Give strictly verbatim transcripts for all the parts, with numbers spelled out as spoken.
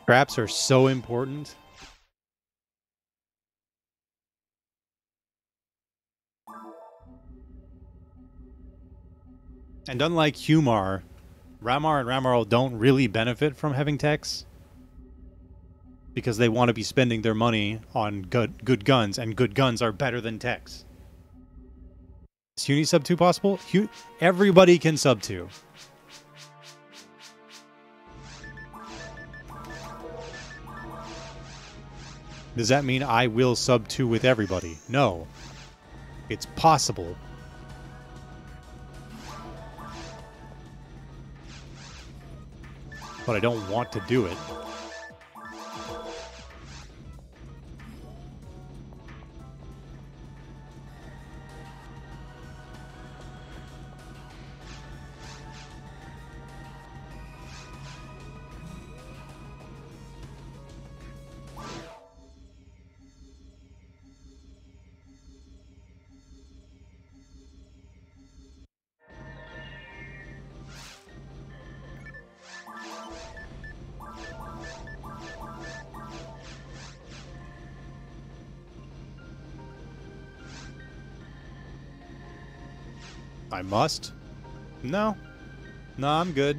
Traps are so important. And unlike Humar, Ramar and Ramarl don't really benefit from having techs. Because they want to be spending their money on good good guns, and good guns are better than techs. Is Uni sub two possible? Hu Everybody can sub two. Does that mean I will sub two with everybody? No. It's possible. But I don't want to do it. I must? No. No, I'm good.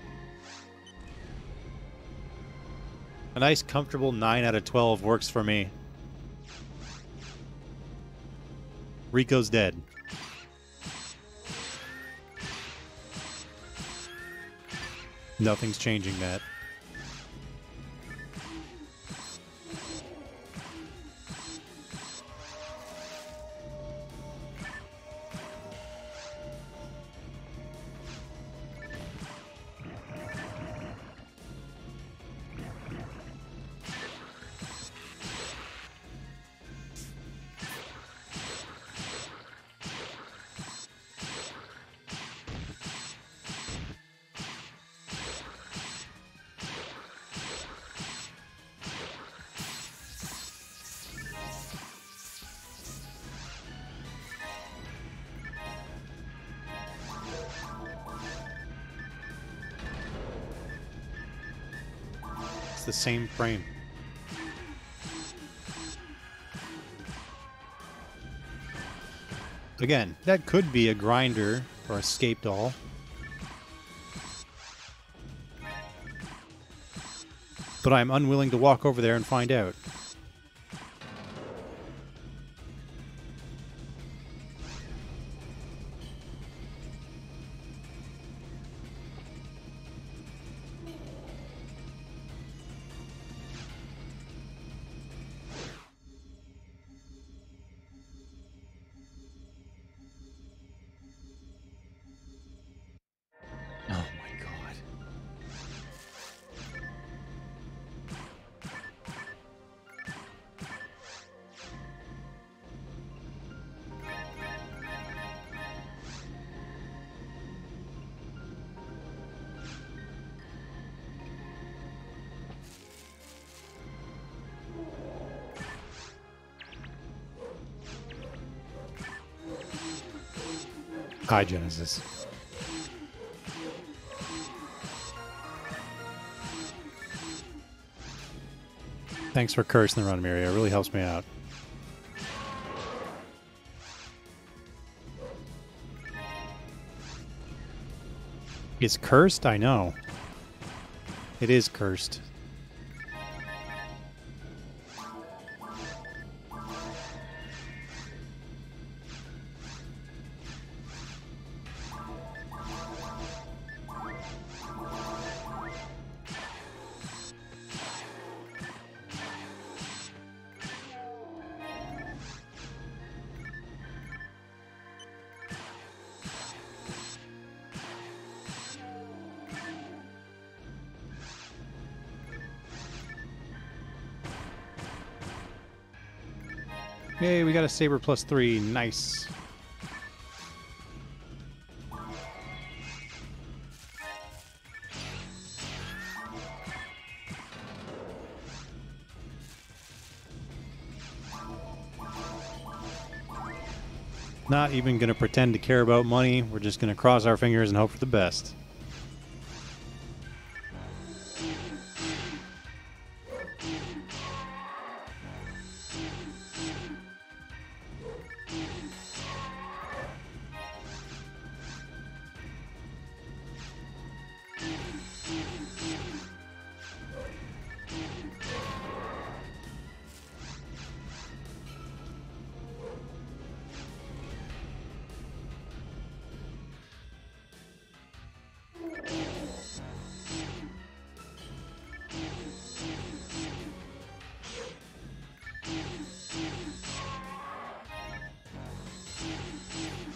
A nice, comfortable nine out of twelve works for me. Rico's dead. Nothing's changing that. The same frame. Again, that could be a grinder or a escape doll. But I'm unwilling to walk over there and find out. Hi, Genesis. Thanks for cursing the random area. It really helps me out. It's cursed? I know. It is cursed. Yay, we got a saber plus three. Nice. Not even going to pretend to care about money. We're just going to cross our fingers and hope for the best.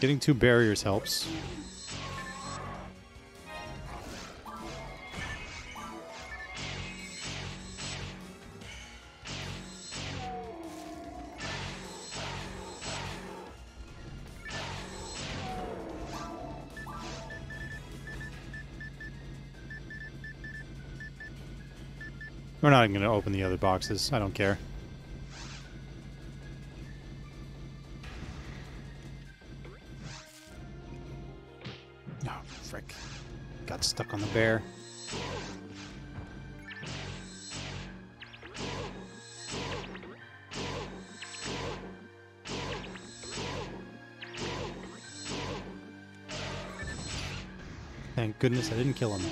Getting two barriers helps. We're not even going to open the other boxes. I don't care. Oh, frick. Got stuck on the bear. Thank goodness I didn't kill him.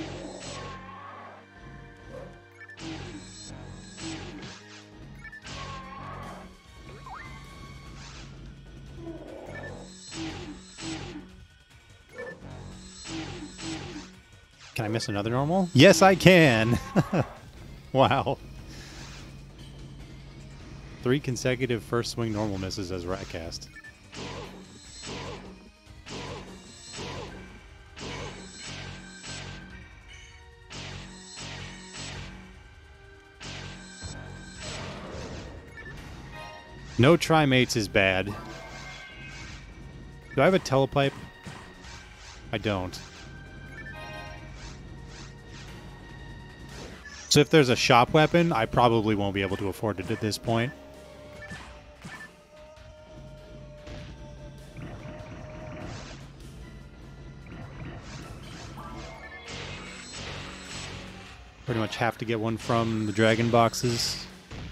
Can I miss another normal? Yes, I can! Wow. Three consecutive first swing normal misses as RAcast. No trimates is bad. Do I have a telepipe? I don't. So if there's a shop weapon, I probably won't be able to afford it at this point. Pretty much have to get one from the dragon boxes.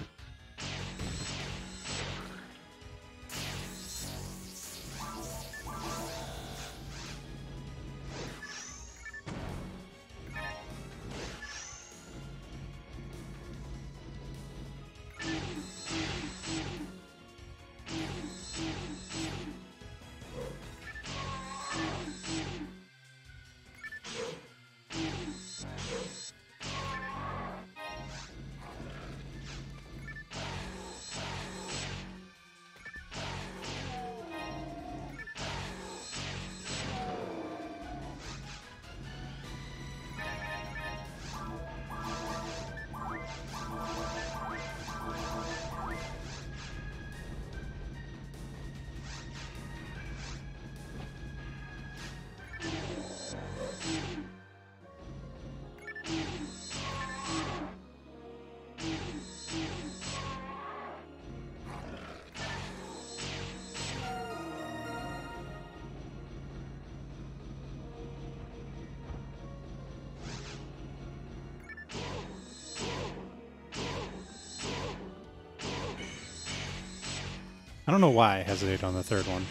I don't know why I hesitate on the third one.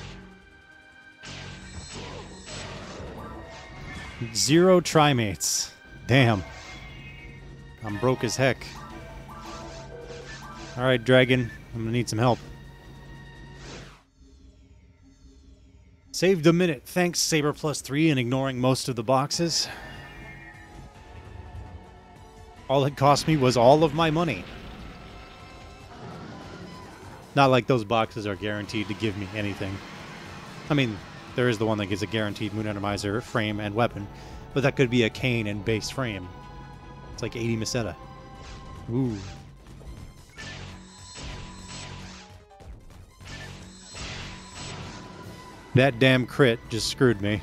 Zero trimates. Damn. I'm broke as heck. Alright, Dragon. I'm gonna need some help. Saved a minute. Thanks, Saber plus three, and ignoring most of the boxes. All it cost me was all of my money. Not like those boxes are guaranteed to give me anything. I mean, there is the one that gives a guaranteed Moon Atomizer frame and weapon, but that could be a cane and base frame. It's like eighty Meseta. Ooh. That damn crit just screwed me.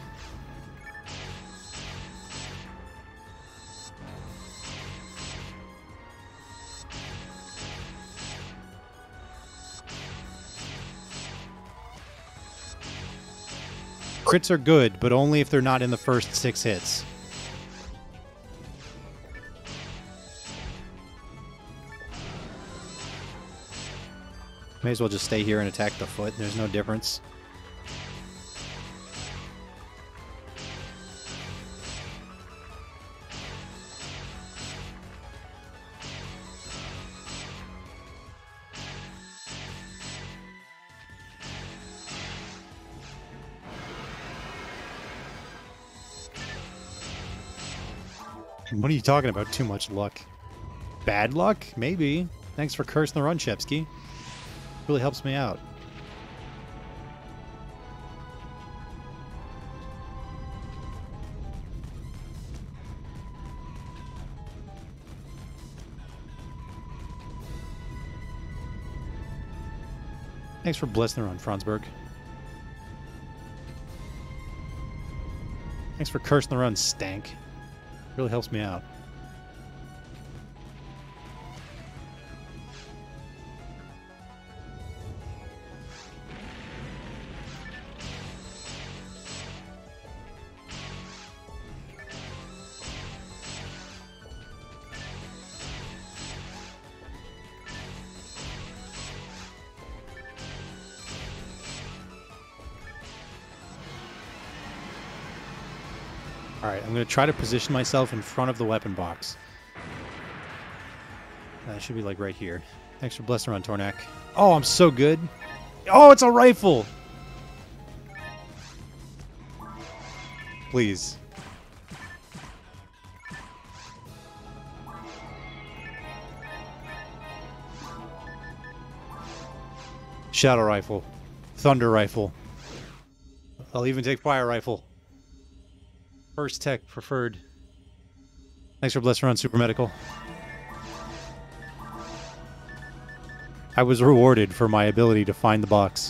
Crits are good, but only if they're not in the first six hits. May as well just stay here and attack the foot. There's no difference. What are you talking about? Too much luck. Bad luck? Maybe. Thanks for cursing the run, Shepsky. Really helps me out. Thanks for blessing the run, Franzberg. Thanks for cursing the run, Stank. Really helps me out. Alright, I'm going to try to position myself in front of the weapon box. That should be like right here. Thanks for blessing around, Tornak. Oh, I'm so good. Oh, it's a rifle! Please. Shadow rifle. Thunder rifle. I'll even take fire rifle. First tech preferred. Thanks for blessing around, Super Medical. I was rewarded for my ability to find the box.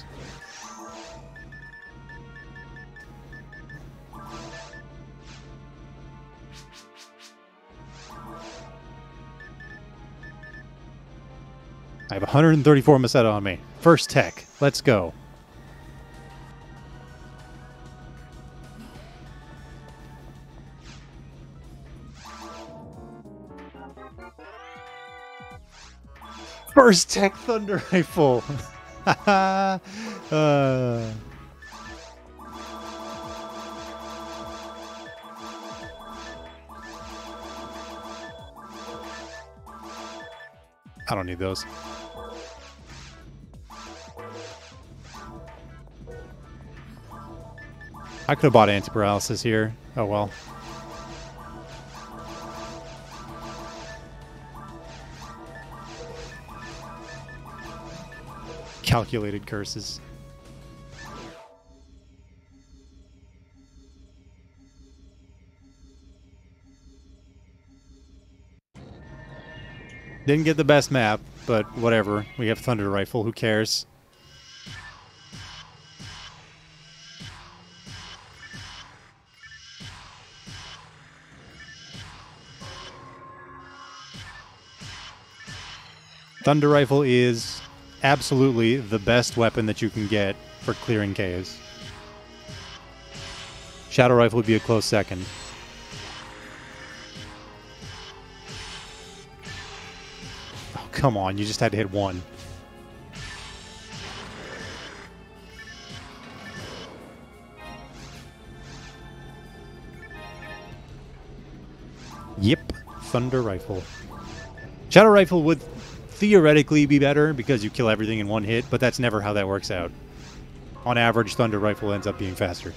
I have one hundred thirty-four Masetta on me. First tech. Let's go. First tech thunder rifle. uh. I don't need those. I could have bought anti-paralysis here. Oh well. Calculated curses. Didn't get the best map, but whatever. We have Thunder Rifle, who cares? Thunder Rifle is absolutely the best weapon that you can get for clearing K Os. Shadow Rifle would be a close second. Oh, come on, you just had to hit one. Yep, Thunder Rifle. Shadow Rifle would theoretically be better because you kill everything in one hit, but that's never how that works out. On average, Thunder Rifle ends up being faster.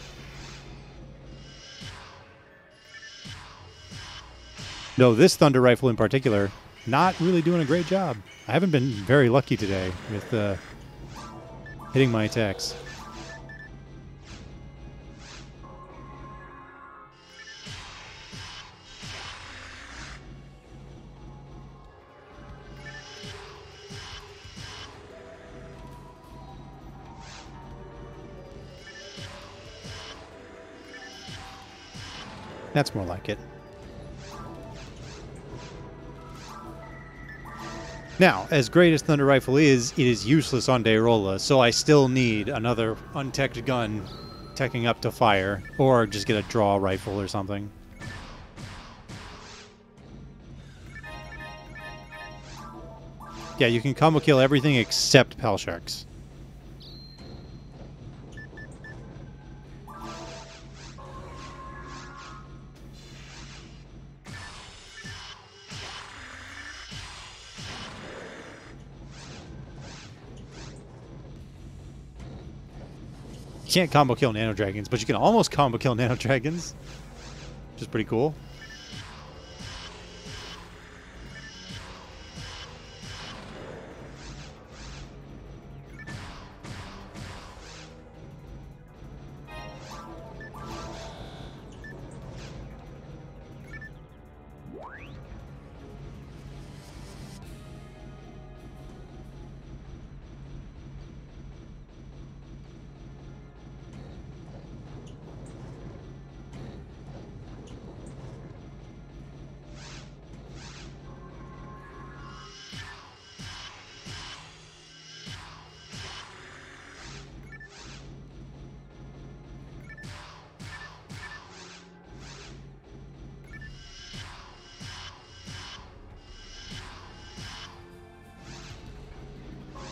No, this Thunder Rifle in particular, not really doing a great job. I haven't been very lucky today with uh, hitting my attacks. That's more like it. Now, as great as Thunder Rifle is, it is useless on Dayrola, so I still need another unteched gun teching up to fire, or just get a draw rifle or something. Yeah, you can combo kill everything except Pal Sharks. You can't combo kill Nano Dragons, but you can almost combo kill Nano Dragons, which is pretty cool.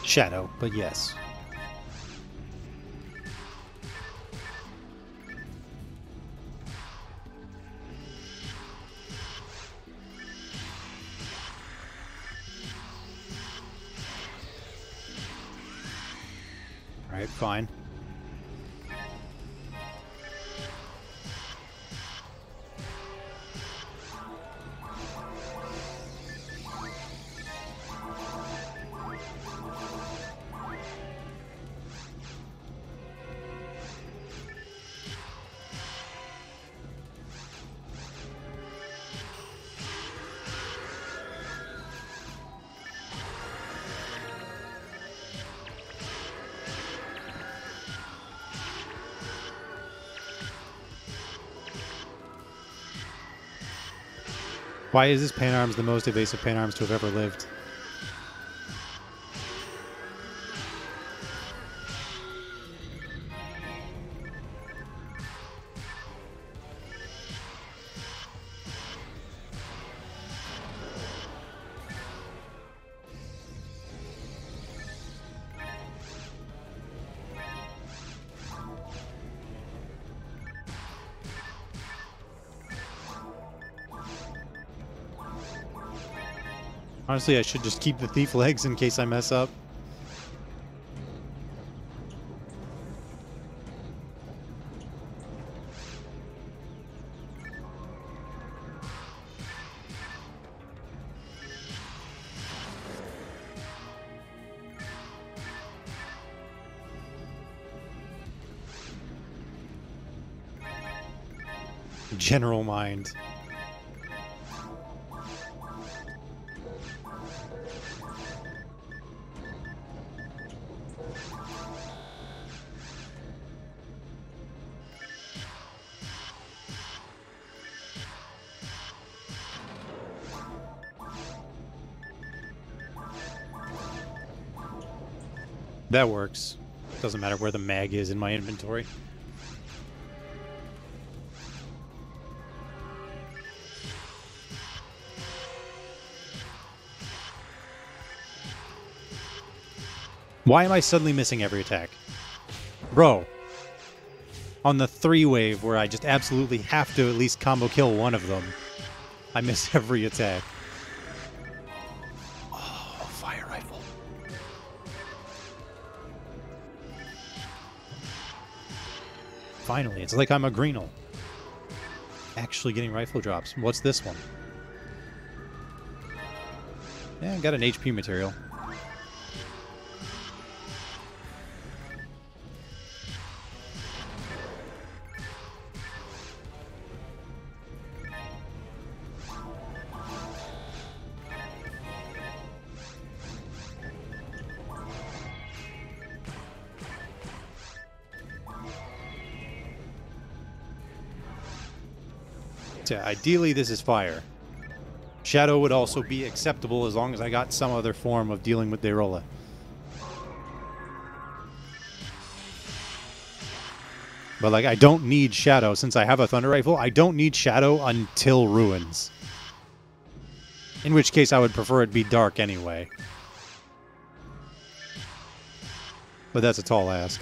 Shadow, but yes. Alright, fine. Why is this Panarms the most evasive Panarms to have ever lived? Honestly, I should just keep the thief legs in case I mess up. General mind. That works. Doesn't matter where the mag is in my inventory. Why am I suddenly missing every attack? Bro. On the three wave where I just absolutely have to at least combo kill one of them, I miss every attack. Oh, fire rifle. Finally, it's like I'm a Greenel. Actually getting rifle drops. What's this one? Yeah, I got an H P material. Yeah, ideally this is fire. Shadow would also be acceptable as long as I got some other form of dealing with Deirola. But like, I don't need Shadow since I have a Thunder Rifle. I don't need Shadow until Ruins. In which case I would prefer it be dark anyway. But that's a tall ask.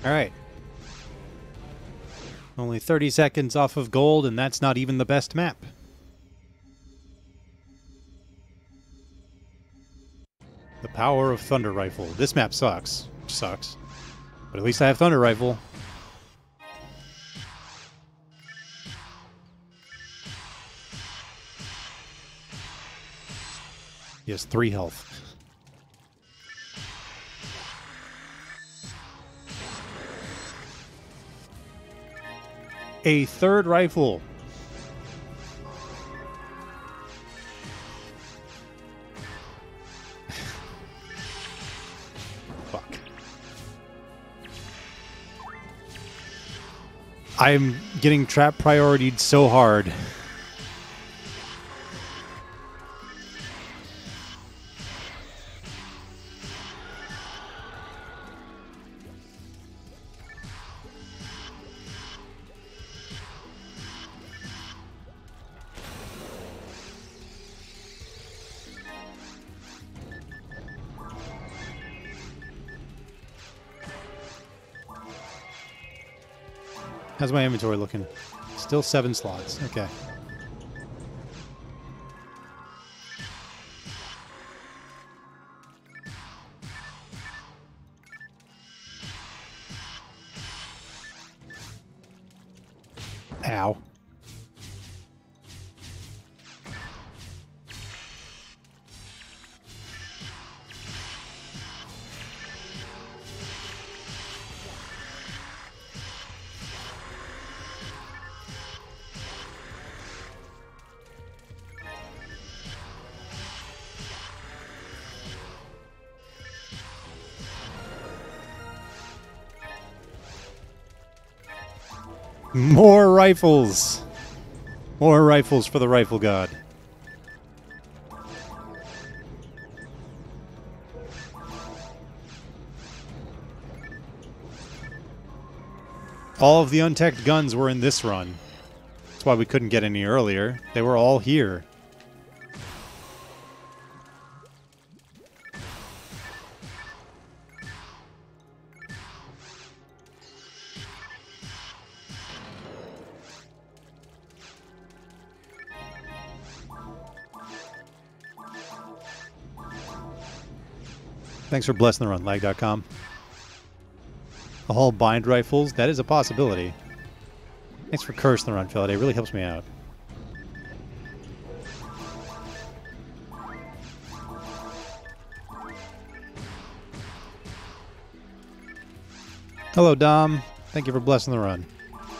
Alright. Only thirty seconds off of gold, and that's not even the best map. The power of Thunder Rifle. This map sucks. Sucks. But at least I have Thunder Rifle. He has three health. A third rifle. Fuck. I'm getting trap prioritied so hard. How's my inventory looking? Still seven slots. Okay. Ow. More rifles! More rifles for the rifle god. All of the unteched guns were in this run. That's why we couldn't get any earlier. They were all here. Thanks for blessing the run, lag dot com. All bind rifles, that is a possibility. Thanks for cursing the run, Philid. It really helps me out. Hello, Dom. Thank you for blessing the run.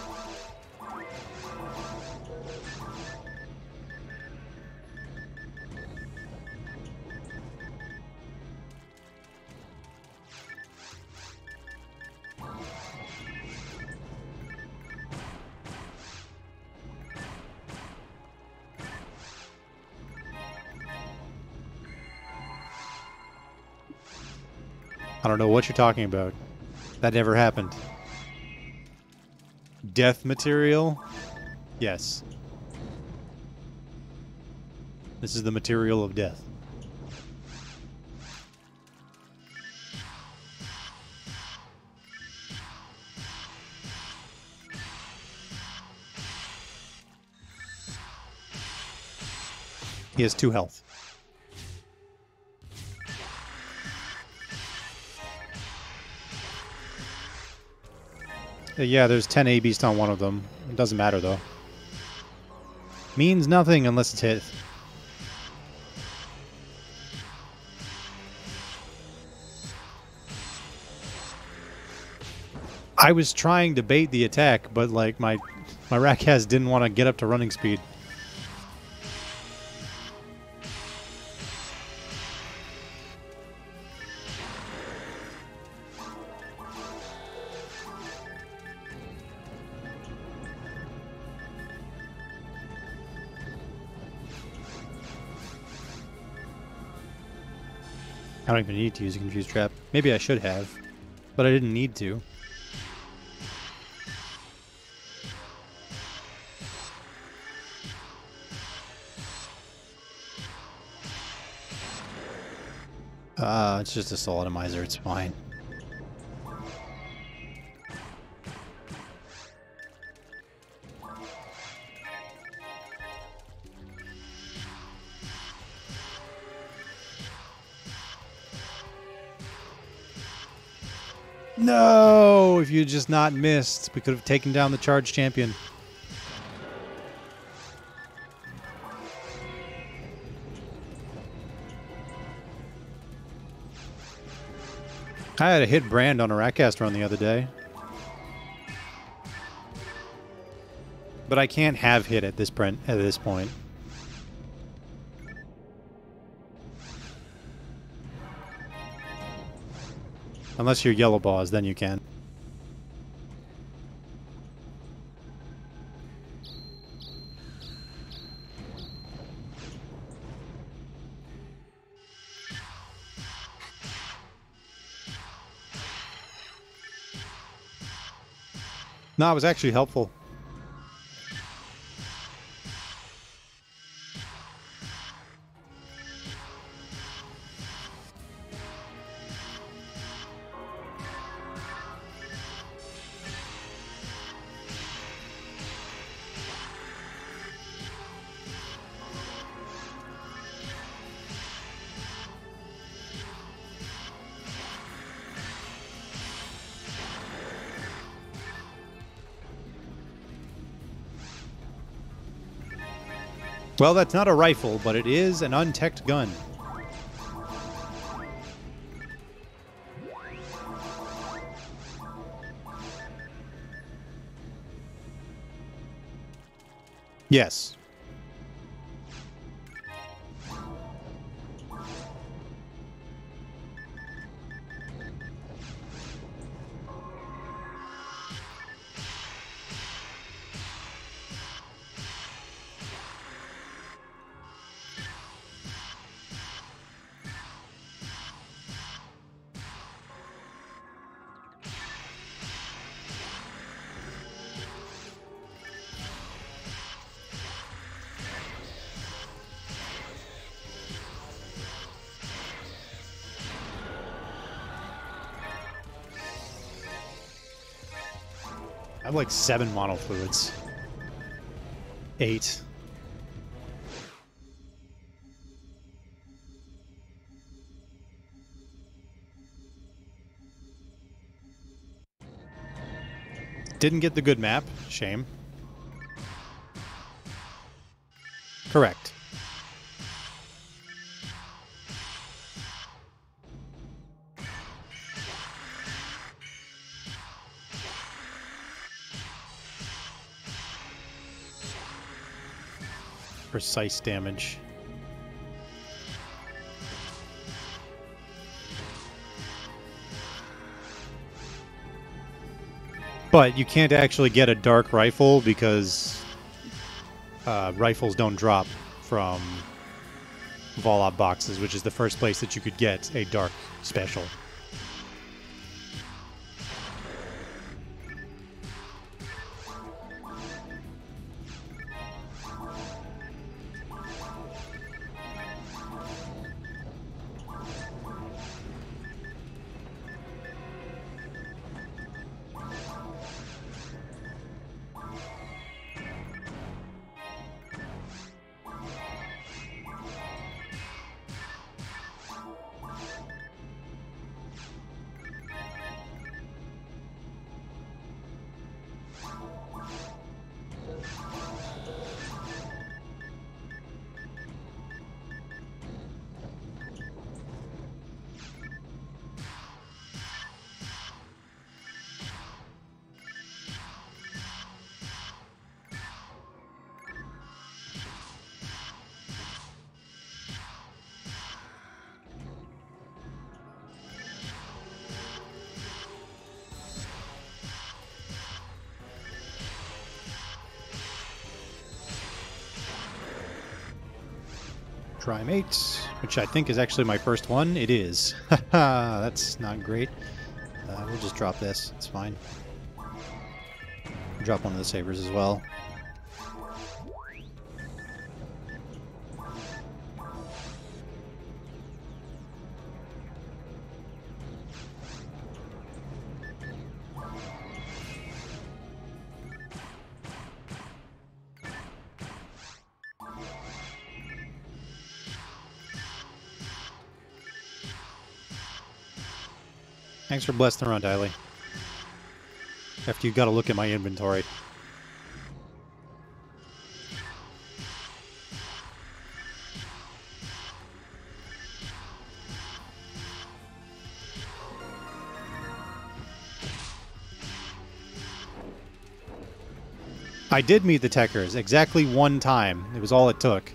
I don't know what you're talking about. That never happened. Death material? Yes. This is the material of death. He has two health. Yeah, there's ten A beast on one of them. It doesn't matter, though. Means nothing unless it's hit. I was trying to bait the attack, but, like, my, my RAcast didn't want to get up to running speed. I don't even need to use a confused trap. Maybe I should have, but I didn't need to. Uh, it's just a soul atomizer, it's fine. No! If you had just not missed, we could have taken down the charge champion. I had a hit Brand on a RAcast run the other day. But I can't have hit at this print at this point. Unless you're yellow balls, then you can. No, it was actually helpful. Well, that's not a rifle, but it is an untekked gun. Yes. I have like seven mono fluids. Eight. Didn't get the good map. Shame. Correct. Precise damage. But you can't actually get a dark rifle because uh, rifles don't drop from Volop boxes, which is the first place that you could get a dark special. Trimate, which I think is actually my first one. It is. Haha, that's not great. Uh, we'll just drop this. It's fine. Drop one of the sabers as well. Thanks for blessing the run, Diley. After you got to look at my inventory. I did meet the Tekkers exactly one time. It was all it took.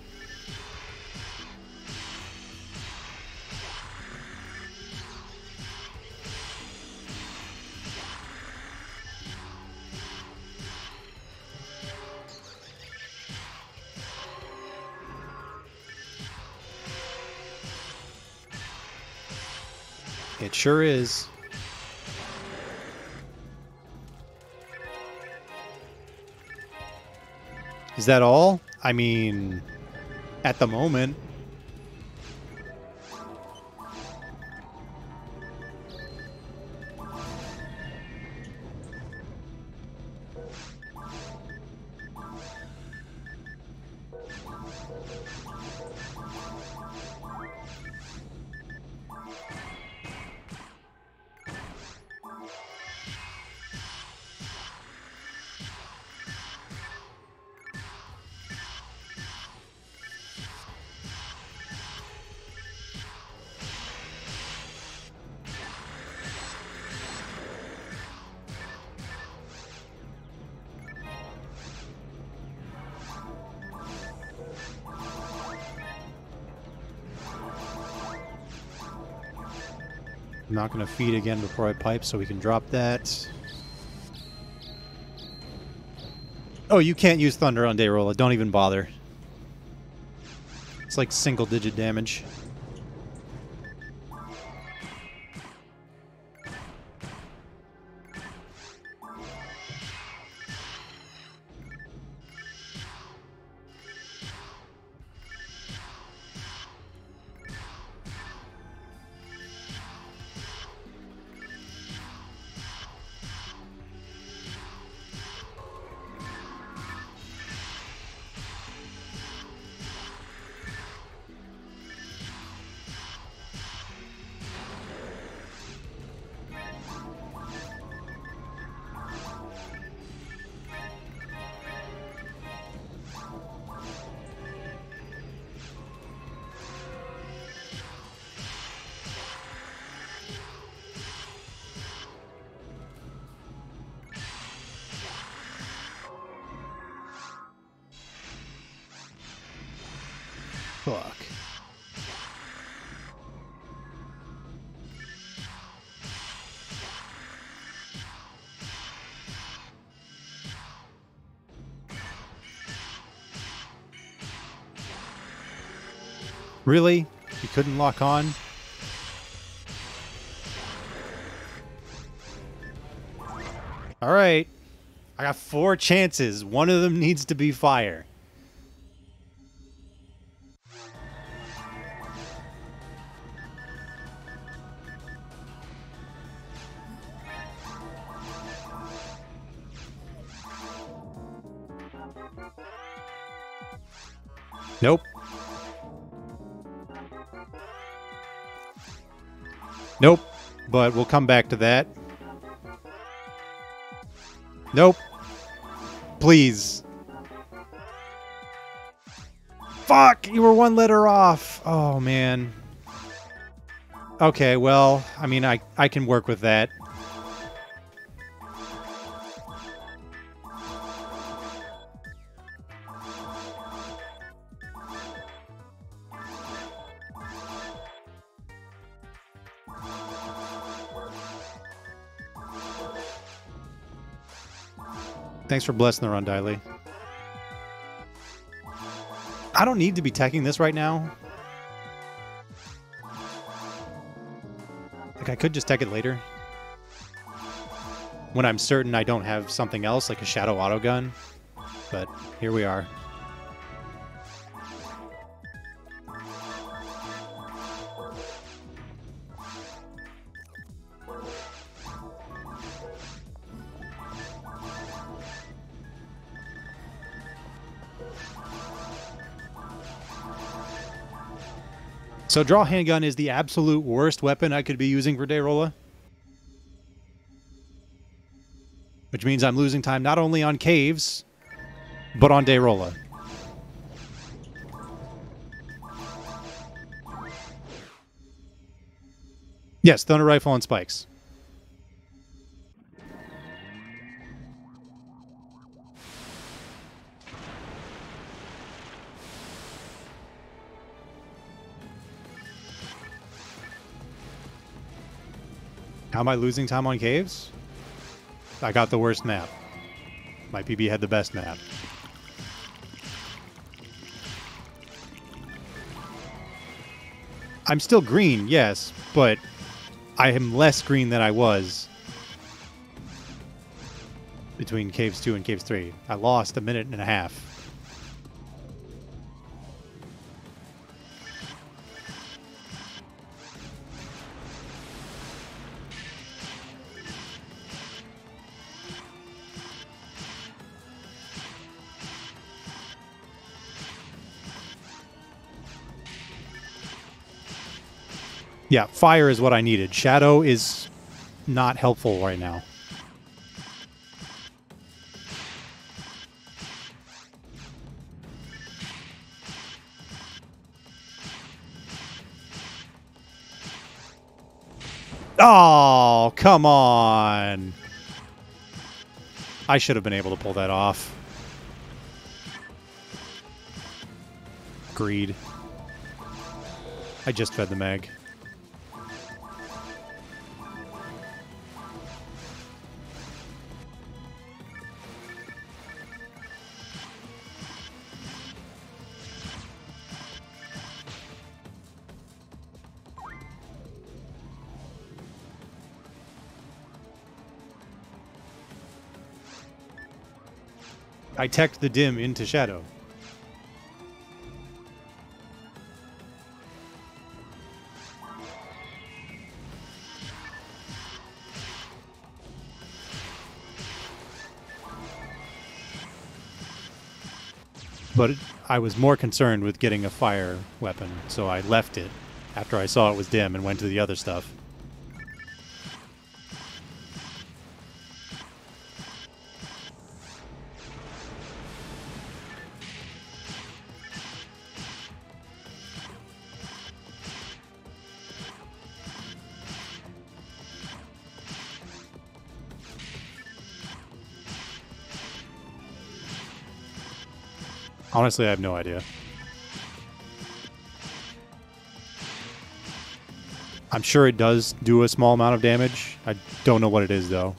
It sure is. Is that all? I mean, at the moment. I'm not going to feed again before I pipe so we can drop that. Oh, you can't use Thunder on Dayrola. Don't even bother. It's like single digit damage. Fuck. Really? You couldn't lock on? Alright. I got four chances. One of them needs to be fire. Nope. Nope. But we'll come back to that. Nope. Please. Fuck! You were one letter off. Oh, man. Okay, well, I mean, I, I can work with that. Thanks for blessing the run, Diley. I don't need to be teching this right now. Like, I could just tech it later. When I'm certain I don't have something else, like a Shadow Auto Gun. But here we are. So draw handgun is the absolute worst weapon I could be using for Dayrola. Which means I'm losing time not only on caves, but on Dayrola. Yes, Thunder Rifle and Spikes. How am I losing time on caves? I got the worst map. My P B had the best map. I'm still green, yes, but I am less green than I was between Caves two and Caves three. I lost a minute and a half. Yeah, fire is what I needed. Shadow is not helpful right now. Oh, come on. I should have been able to pull that off. Greed. I just fed the Meg. I teched the dim into Shadow. But it, I was more concerned with getting a fire weapon, so I left it after I saw it was dim and went to the other stuff. Honestly, I have no idea. I'm sure it does do a small amount of damage. I don't know what it is, though.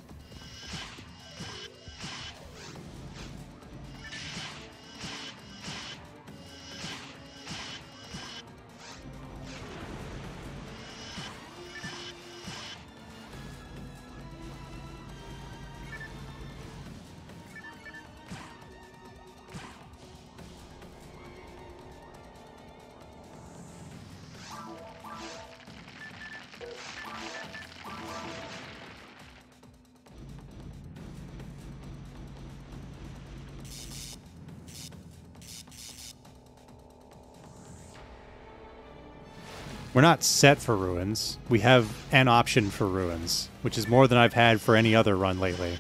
We're not set for ruins. We have an option for ruins, which is more than I've had for any other run lately.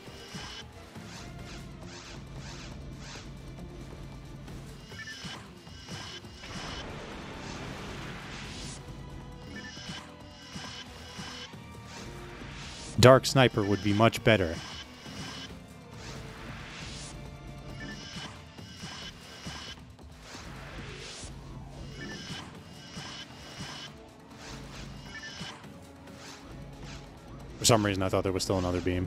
Dark Sniper would be much better. For some reason, I thought there was still another beam.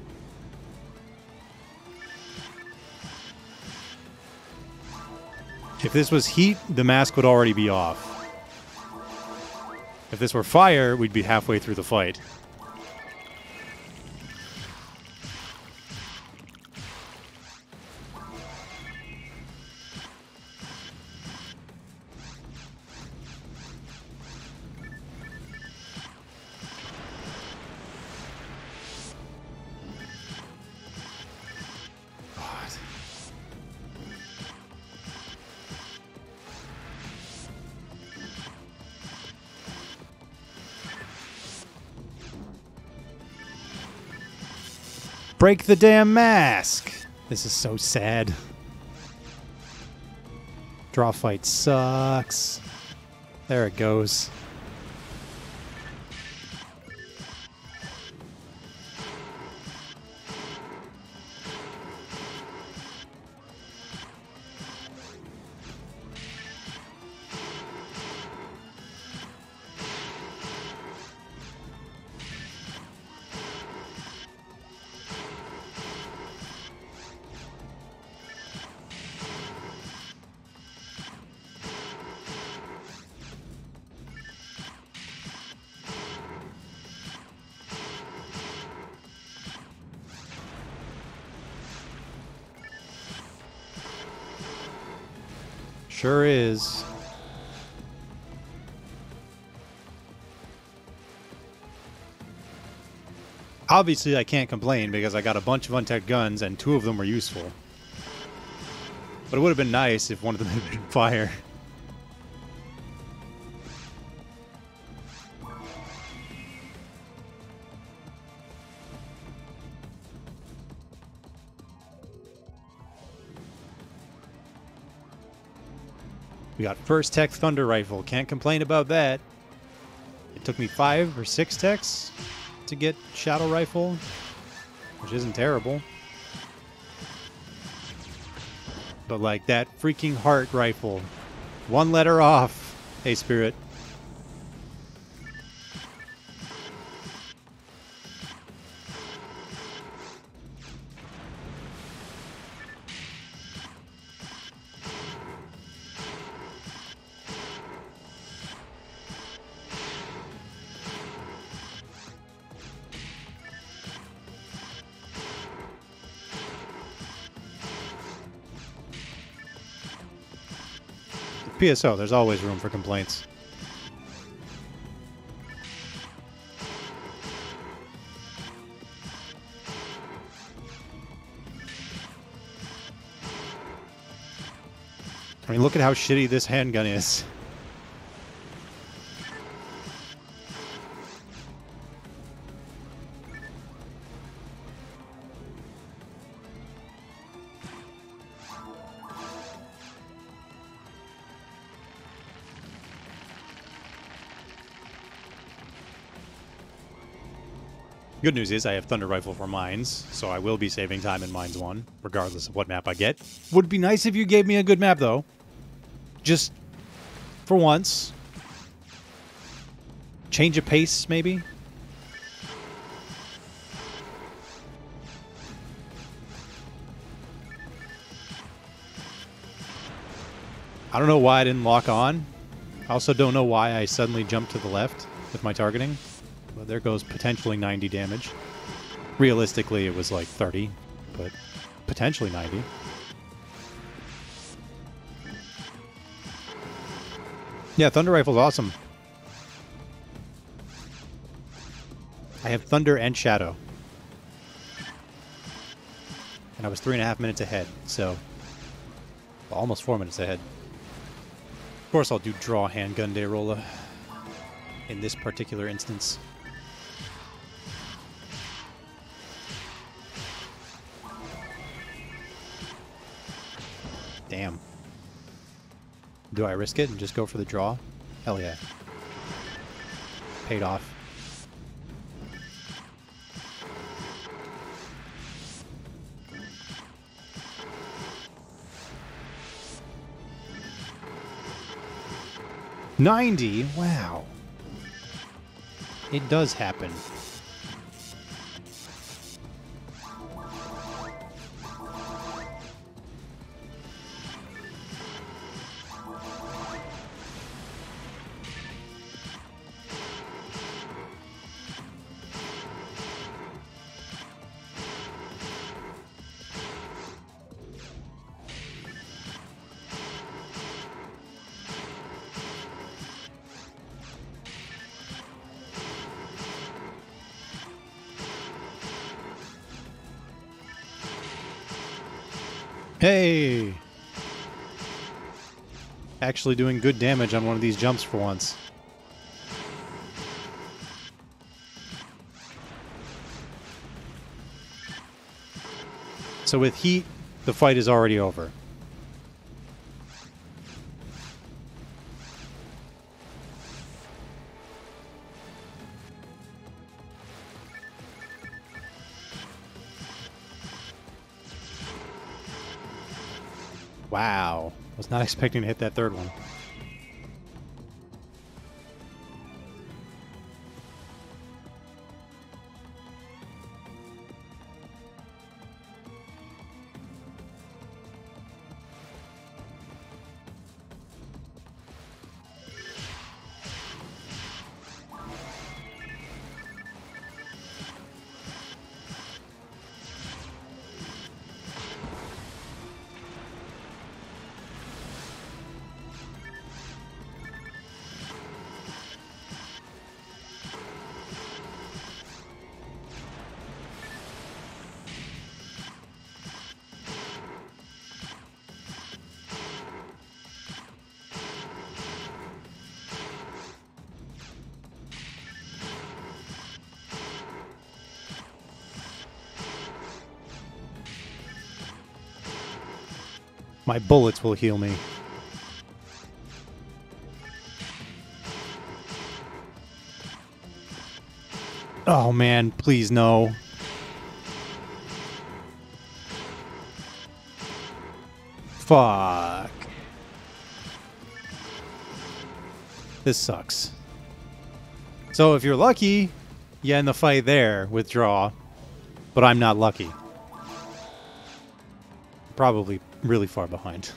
If this was heat, the mask would already be off. If this were fire, we'd be halfway through the fight. Break the damn mask! This is so sad. Draw fight sucks. There it goes. Sure is. Obviously, I can't complain because I got a bunch of untapped guns and two of them were useful. But it would have been nice if one of them had been fire. We got first tech thunder rifle. Can't complain about that. It took me five or six techs to get shadow rifle, which isn't terrible. But like that freaking heart rifle, one letter off. Hey, Spirit. P S O, there's always room for complaints. I mean, look at how shitty this handgun is. Good news is I have Thunder Rifle for Mines, so I will be saving time in Mines one, regardless of what map I get. Would be nice if you gave me a good map, though. Just for once. Change of pace, maybe? I don't know why I didn't lock on. I also don't know why I suddenly jumped to the left with my targeting. Well, there goes potentially ninety damage. Realistically, it was like thirty, but potentially ninety. Yeah, Thunder Rifle's awesome. I have Thunder and Shadow. And I was three and a half minutes ahead, so... well, almost four minutes ahead. Of course I'll do draw handgun Dayrola in this particular instance. Damn. Do I risk it and just go for the draw? Hell yeah. Paid off. ninety? Wow. It does happen. Hey! Actually doing good damage on one of these jumps for once. So with heat, the fight is already over. Wow. Was not expecting to hit that third one. My bullets will heal me. Oh man, please no. Fuck. This sucks. So if you're lucky, you end the fight there, withdraw. But I'm not lucky. Probably really far behind.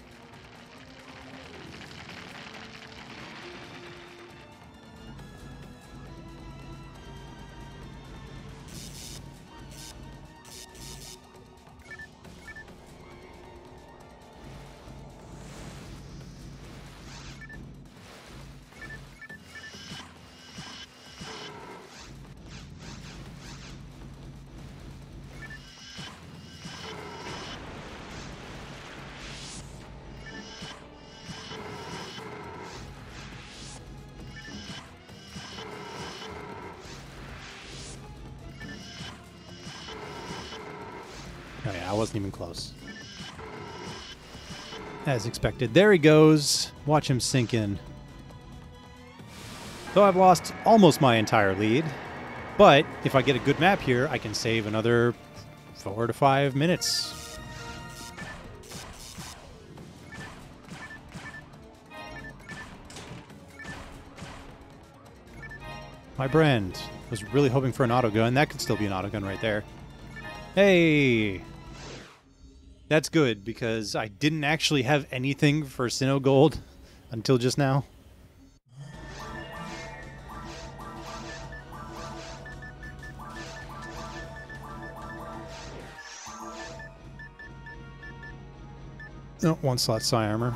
Oh yeah, I wasn't even close. As expected. There he goes. Watch him sink in. So I've lost almost my entire lead. But if I get a good map here, I can save another four to five minutes. My brand was really hoping for an autogun. That could still be an autogun right there. Hey! That's good, because I didn't actually have anything for Sinnoh Gold until just now. No, one slot Psi Armor.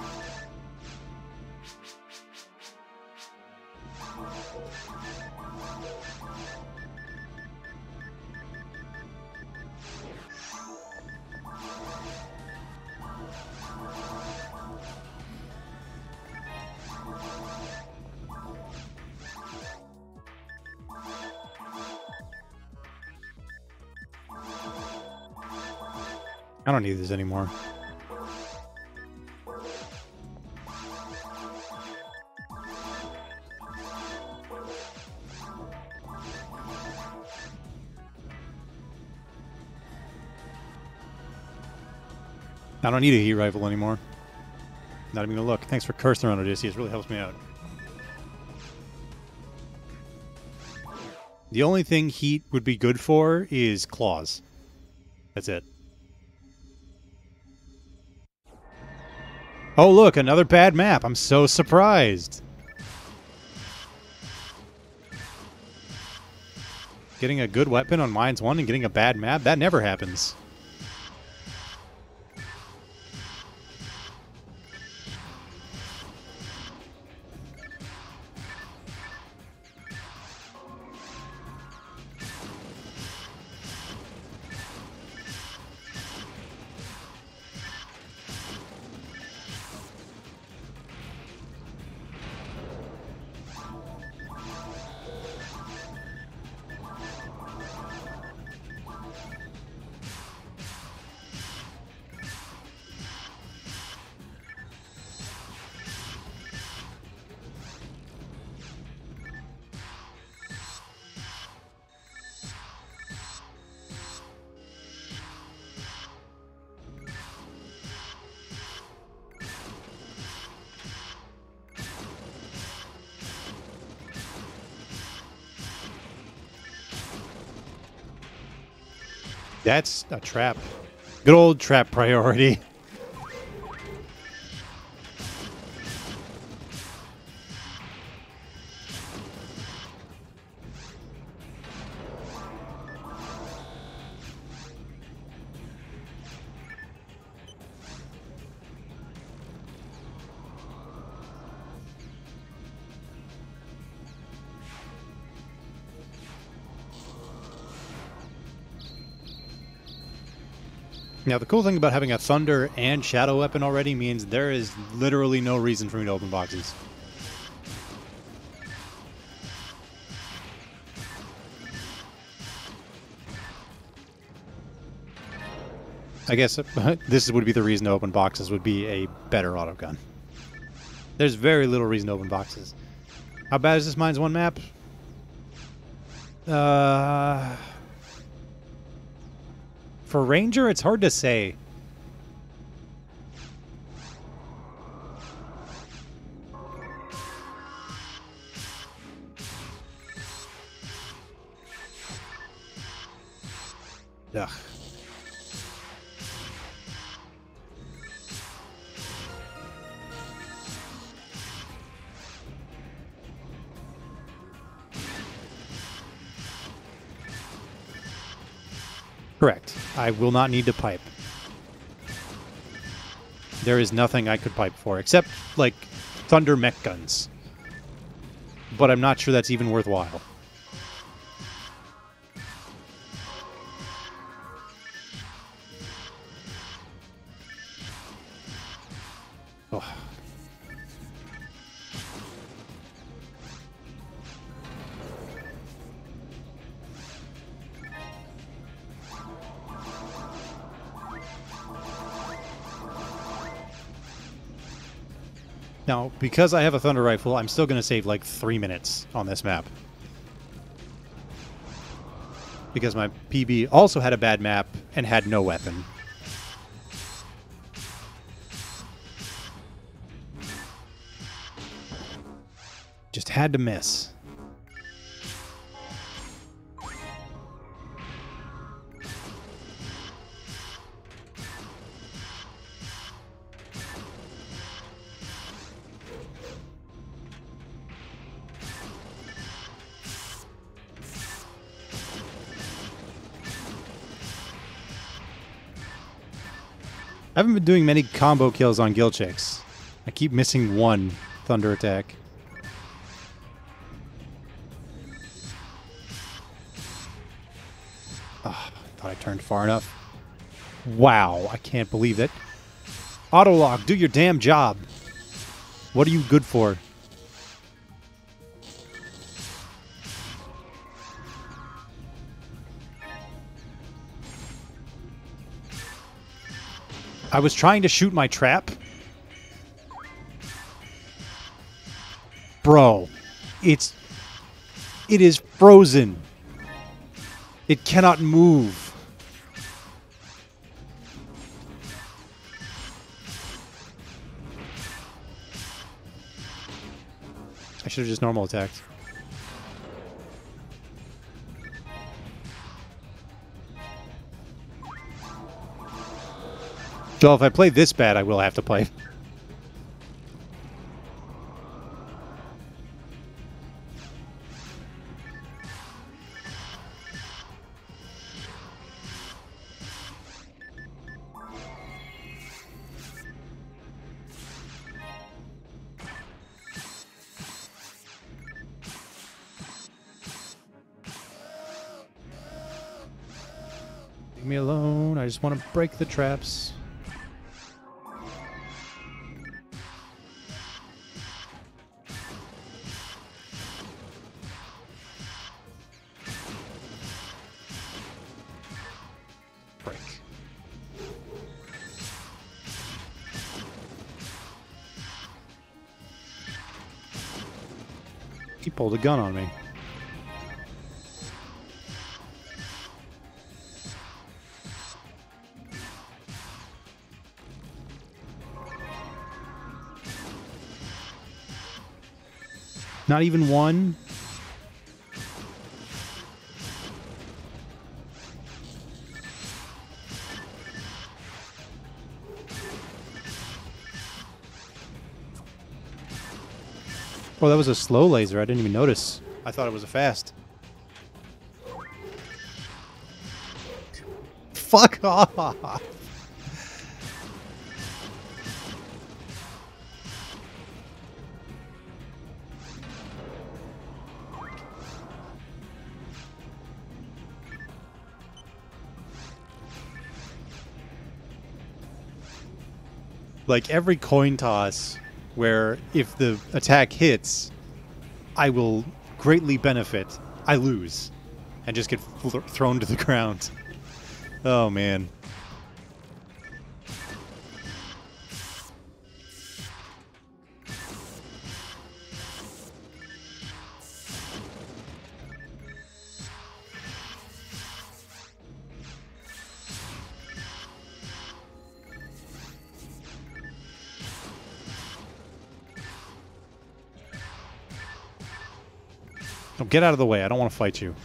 I don't need this anymore. I don't need a heat rifle anymore. Not even gonna look. Thanks for cursing around Odysseus. It really helps me out. The only thing heat would be good for is claws. That's it. Oh, look, another bad map. I'm so surprised. Getting a good weapon on Mines one and getting a bad map, that never happens. That's a trap. Good old trap priority. Now, the cool thing about having a Thunder and Shadow weapon already means there is literally no reason for me to open boxes. I guess this would be the reason to open boxes, would be a better autogun. There's very little reason to open boxes. How bad is this Mines one map? Uh... For Ranger, it's hard to say. Ugh. Correct. I will not need to pipe. There is nothing I could pipe for, except, like, Thunder mech guns. But I'm not sure that's even worthwhile. Oh. Now, because I have a Thunder Rifle, I'm still going to save like three minutes on this map. Because my P B also had a bad map and had no weapon. Just had to miss. I haven't been doing many combo kills on Guild Chicks. I keep missing one Thunder attack. Oh, thought I turned far enough. Wow, I can't believe it. Autolock, do your damn job. What are you good for? I was trying to shoot my trap. Bro, it's... It is frozen. It cannot move. I should have just normal attacked. So if I play this bad, I will have to play. Leave me alone. I just want to break the traps. He pulled a gun on me. Not even one. Oh, that was a slow laser. I didn't even notice. I thought it was a fast. Fuck off! Like every coin toss where if the attack hits, I will greatly benefit. I lose and just get thrown to the ground. Oh, man. Oh, get out of the way. I don't want to fight you.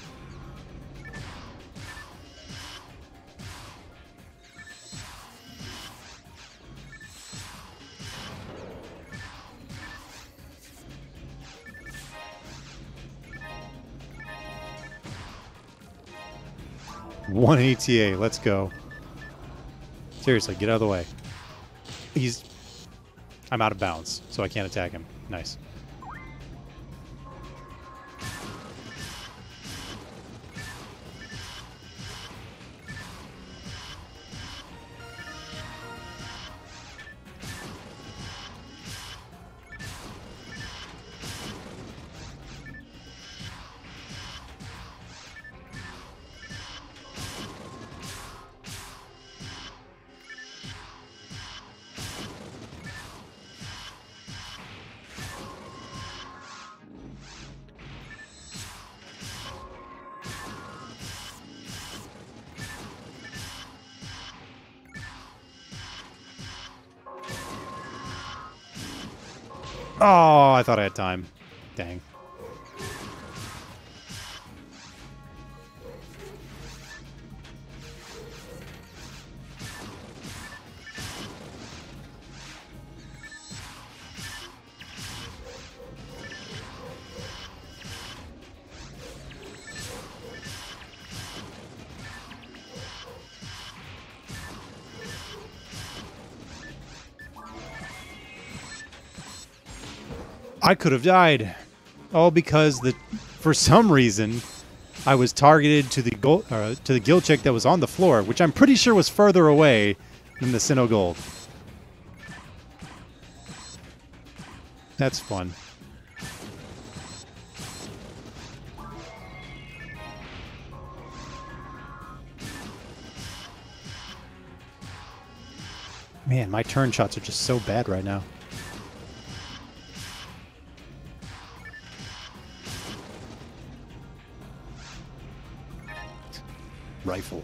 One A T A. Let's go. Seriously, get out of the way. He's... I'm out of bounds, so I can't attack him. Nice. Oh, I thought I had time. Dang. I could have died. All because the, for some reason, I was targeted to the gold, uh, to the guild check that was on the floor, which I'm pretty sure was further away than the Sinnoh Gold. That's fun. Man, my turn shots are just so bad right now. Rifle.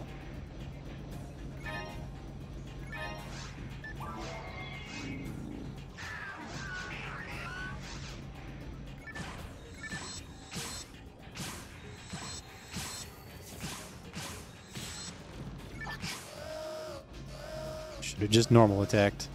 Should have just normal attacked.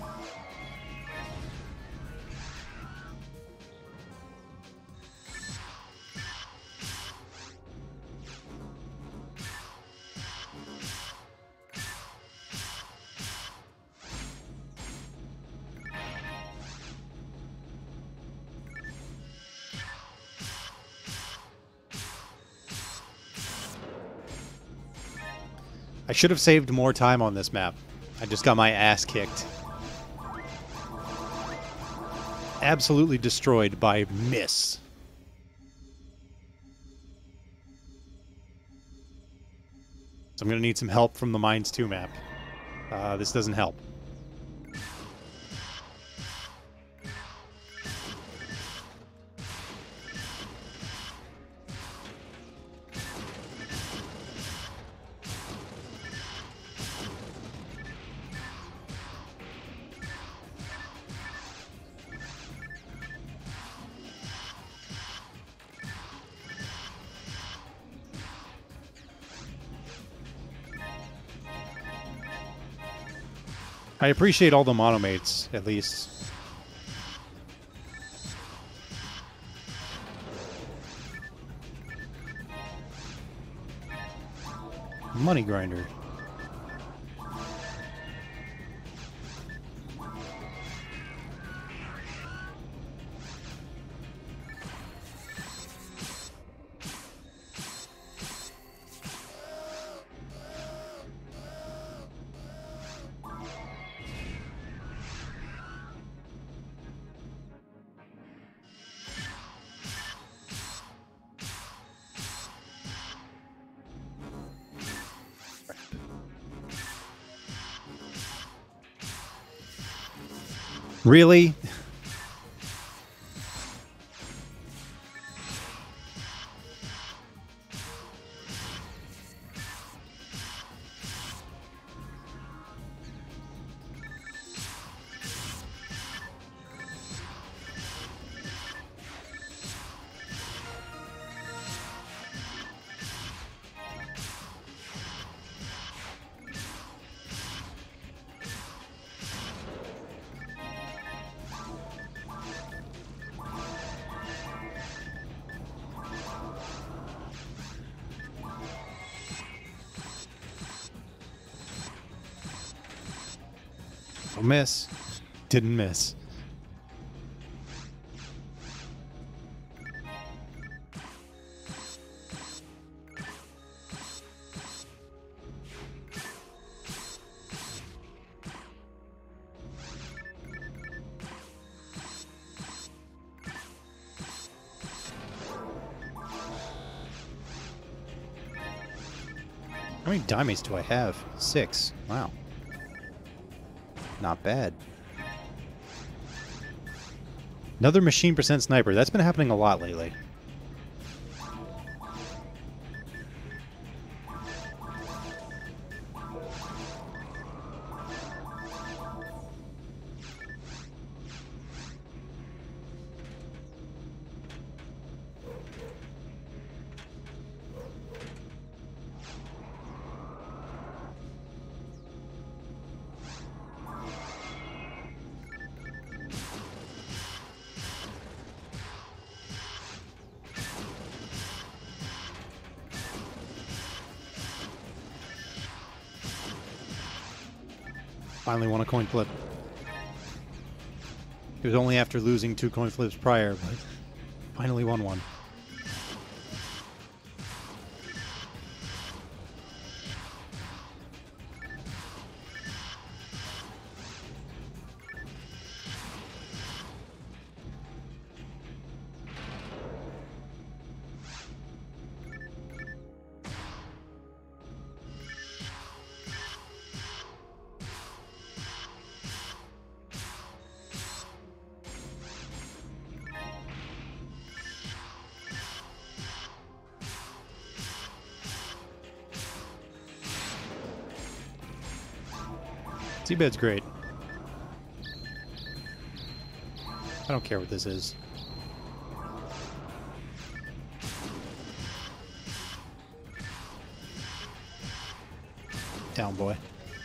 I should have saved more time on this map. I just got my ass kicked. Absolutely destroyed by miss. So I'm going to need some help from the Mines two map. Uh, this doesn't help. I appreciate all the monomates, at least. Money grinder. Really? Miss. Didn't miss. How many diamonds do I have? Six. Wow. Not bad. Another machine percent sniper. That's been happening a lot lately. Finally won a coin flip. It was only after losing two coin flips prior, but finally won one. Seabed's great. I don't care what this is. Down, boy.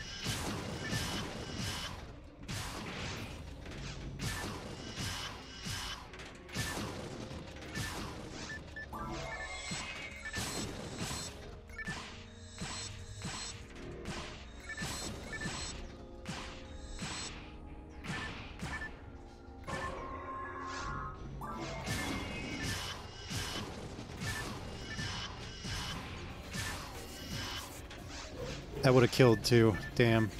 That would have killed too. Damn.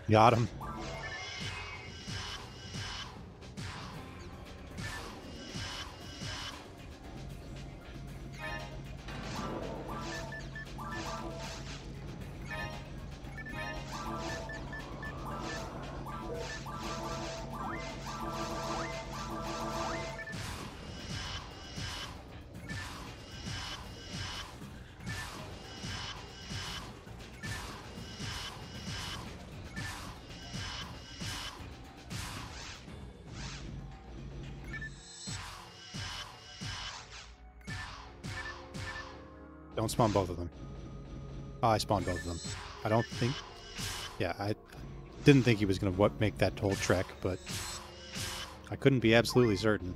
Got him. Don't spawn both of them. Oh, I spawned both of them. I don't think... Yeah, I didn't think he was going to what make that whole trek, but I couldn't be absolutely certain.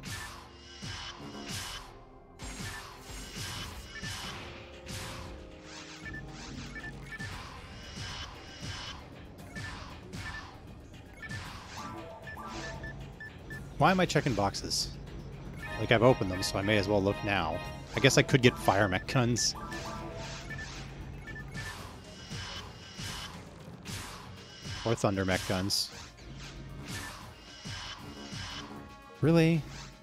Why am I checking boxes? Like, I've opened them, so I may as well look now. I guess I could get fire mech guns. Or thunder mech guns. Really?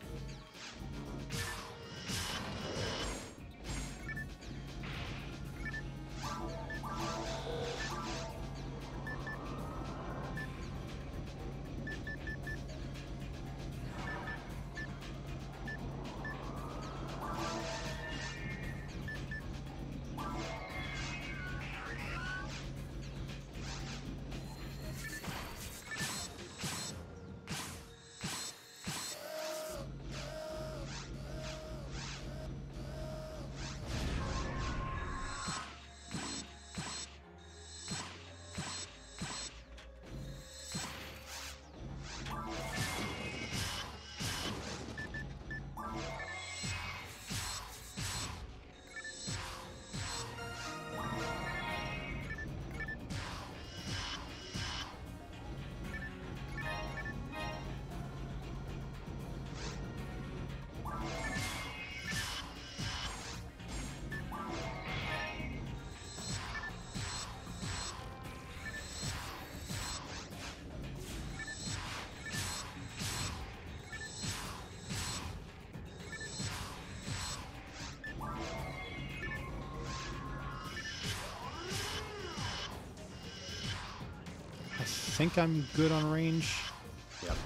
I think I'm good on range. Yep.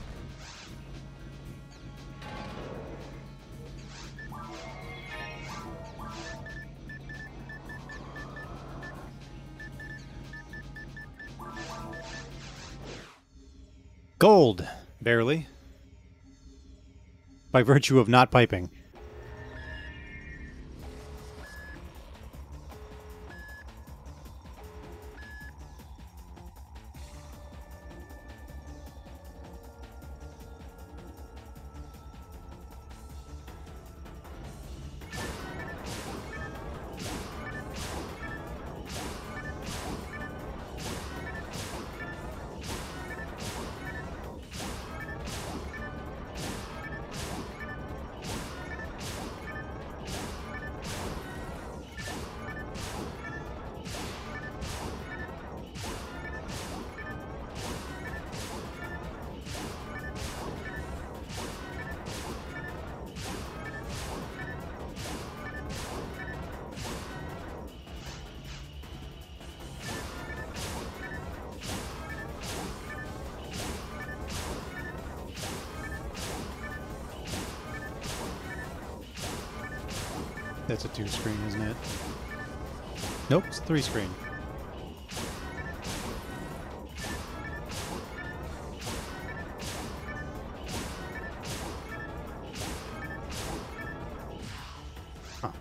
Gold! Barely. By virtue of not piping. That's a two screen, isn't it? Nope, it's a three screen. Huh.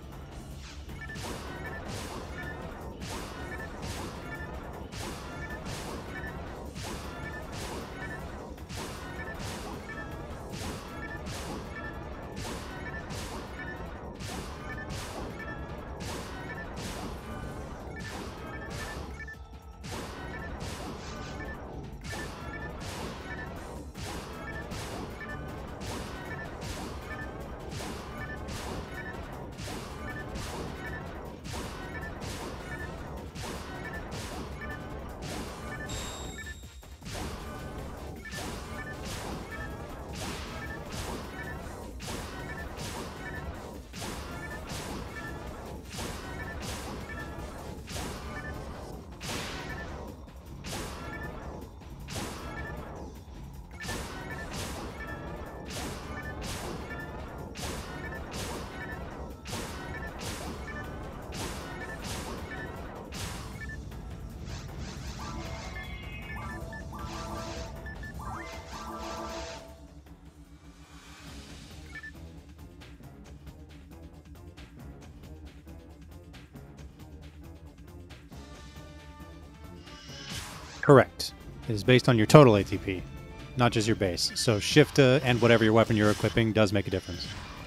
Correct. It is based on your total A T P, not just your base. So shift uh, and whatever your weapon you're equipping does make a difference.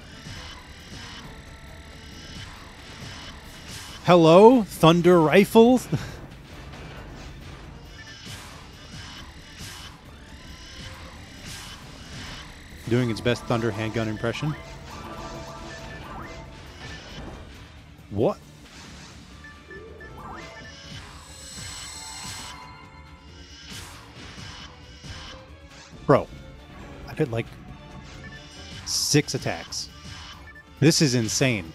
Hello, Thunder Rifle? Doing its best Thunder handgun impression. What? Bro, I did like six attacks. This is insane.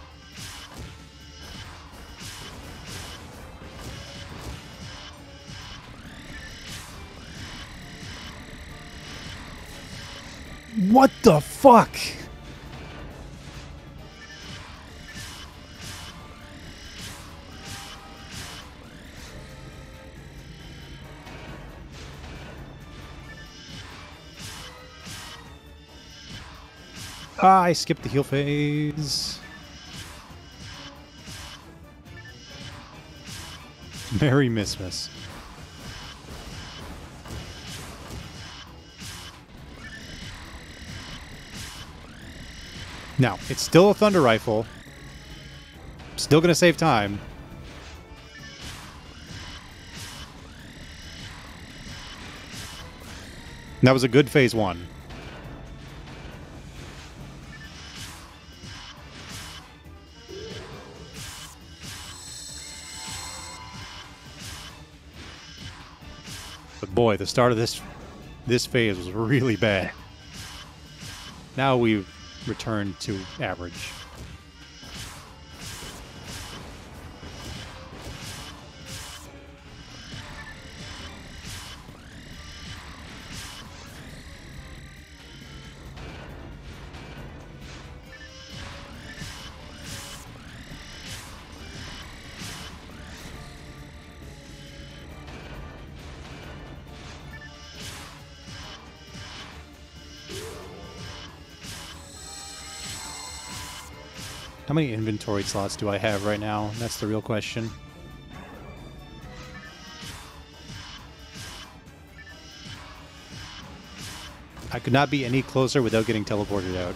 What the fuck? Ah, I skipped the heal phase. Merry Missmas. Now, it's still a Thunder Rifle. Still gonna save time. That was a good phase one. But boy, the start of this this phase was really bad. Now we've returned to average. How many inventory slots do I have right now? That's the real question. I could not be any closer without getting teleported out.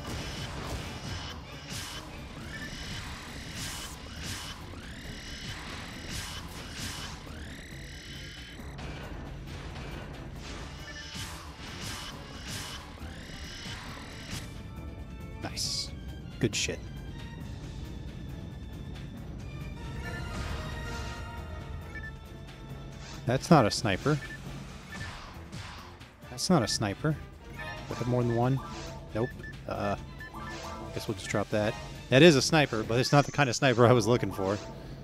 Nice. Good shit. That's not a sniper. That's not a sniper. Do I have more than one? Nope. Uh, guess we'll just drop that. That is a sniper, but it's not the kind of sniper I was looking for.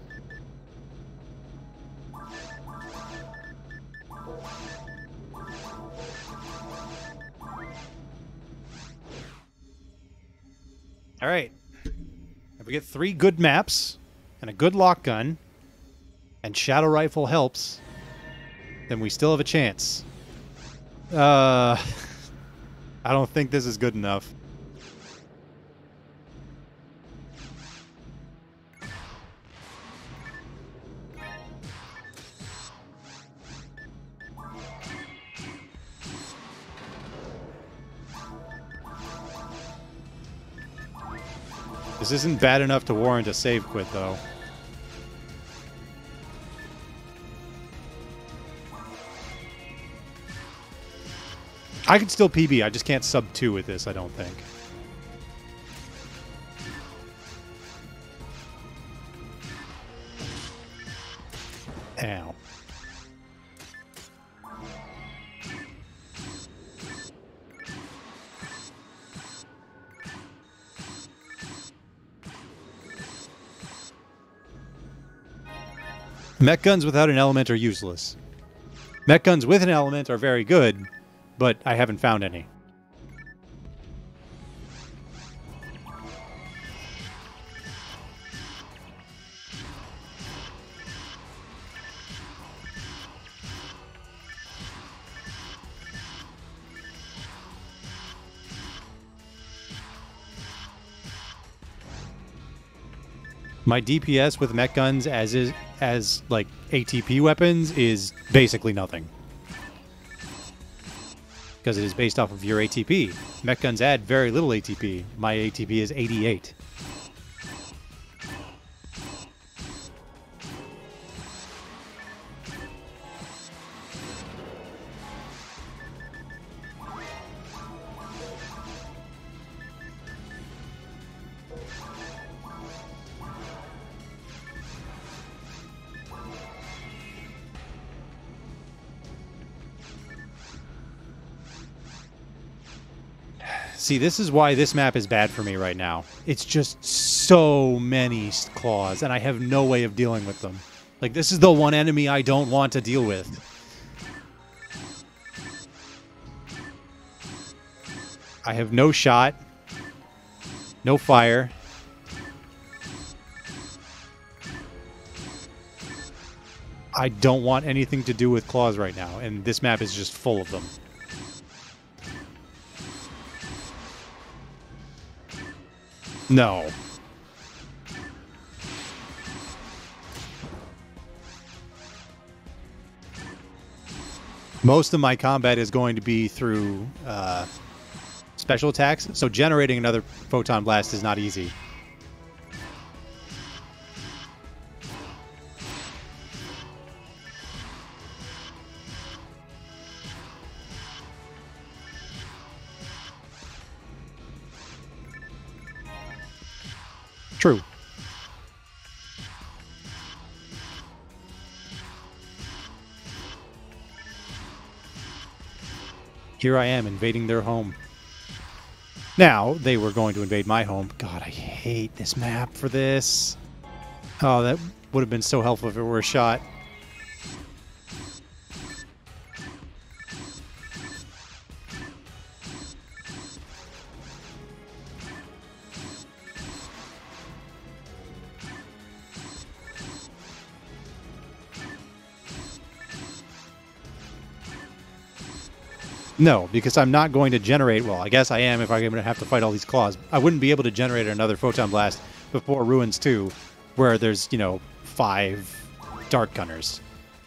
Alright. If we get three good maps, and a good lock gun, and Shadow Rifle helps, then we still have a chance. Uh, I don't think this is good enough. This isn't bad enough to warrant a save quit, though. I could still P B, I just can't sub two with this, I don't think. Ow. Mech guns without an element are useless. Mech guns with an element are very good, but I haven't found any. My D P S with mech guns as is as like A T P weapons is basically nothing. Because it is based off of your A T P. Mech guns add very little A T P. My A T P is eighty-eight. See, this is why this map is bad for me right now. It's just so many claws, and I have no way of dealing with them. Like, this is the one enemy I don't want to deal with. I have no shot. No fire. I don't want anything to do with claws right now, and this map is just full of them. No. Most of my combat is going to be through uh, special attacks, so generating another photon blast is not easy. True. Here I am invading their home. Now, they were going to invade my home. God, I hate this map for this. Oh, that would have been so helpful if it were a shot. No, because I'm not going to generate... Well, I guess I am if I'm going to have to fight all these claws. I wouldn't be able to generate another Photon Blast before Ruins two, where there's, you know, five Dart Gunners.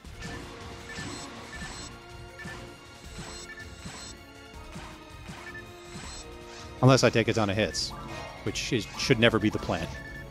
Unless I take a ton of hits, which is, should never be the plan.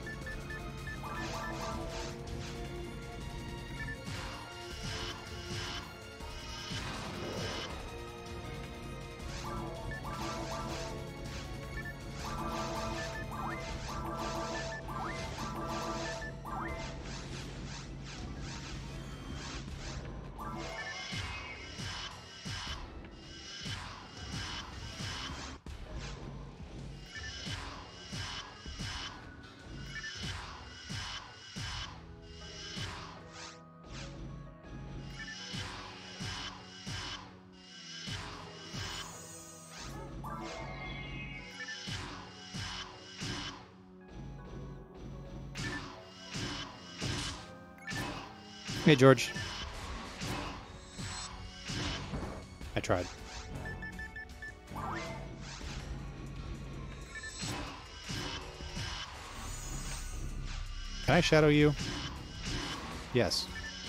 Hey, George. I tried. Can I shadow you? Yes.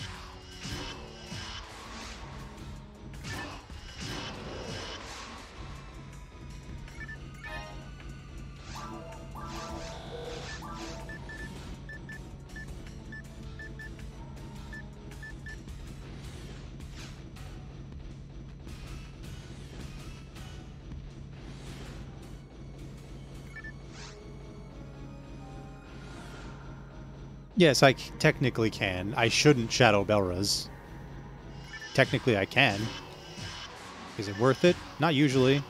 Yes, I c technically can. I shouldn't shadow Belras. Technically, I can. Is it worth it? Not usually.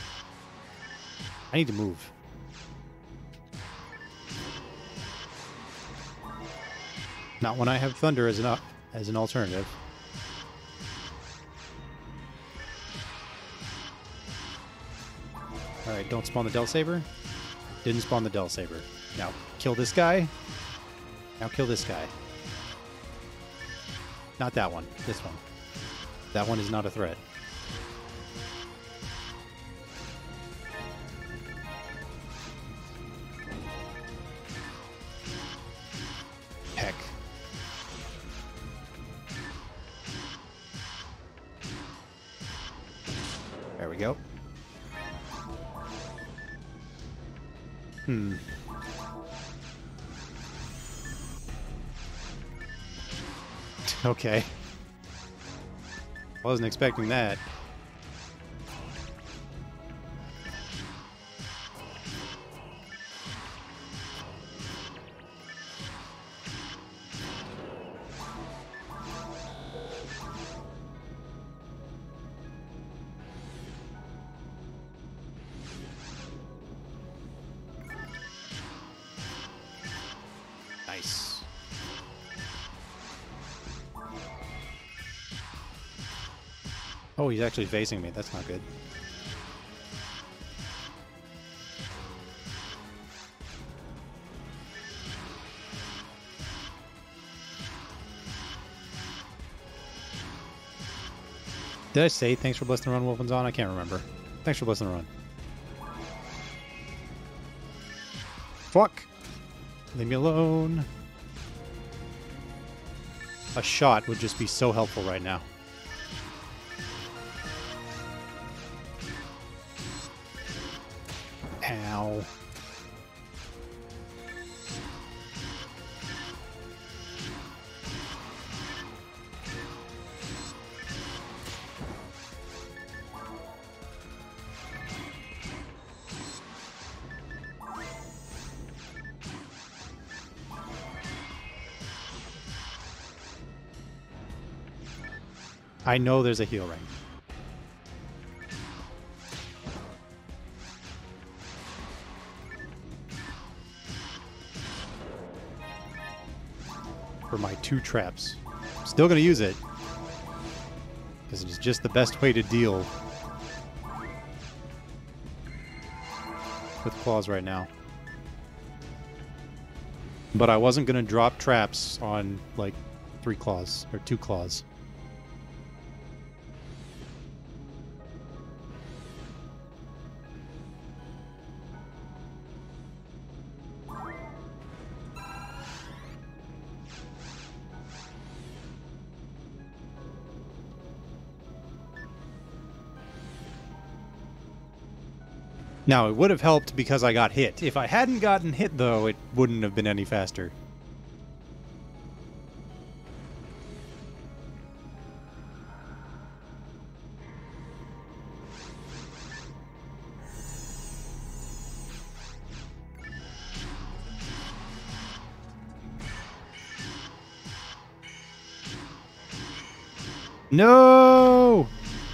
I need to move. Not when I have Thunder as an, as an alternative. Alright, don't spawn the Del Saber. Didn't spawn the Del Saber. Now, kill this guy. Now kill this guy. Not that one. This one. That one is not a threat. Heck. we go. Hmm. Okay. Wasn't expecting that. Nice. Oh, he's actually facing me. That's not good. Did I say thanks for blessing the run, Wolfen's on? I can't remember. Thanks for blessing the run. Fuck! Leave me alone. A shot would just be so helpful right now. Ow. I know there's a heal ring. For my two traps. Still gonna use it. Because it is just the best way to deal with claws right now. But I wasn't gonna drop traps on like three claws or two claws. Now, it would have helped because I got hit. If I hadn't gotten hit, though, it wouldn't have been any faster. No!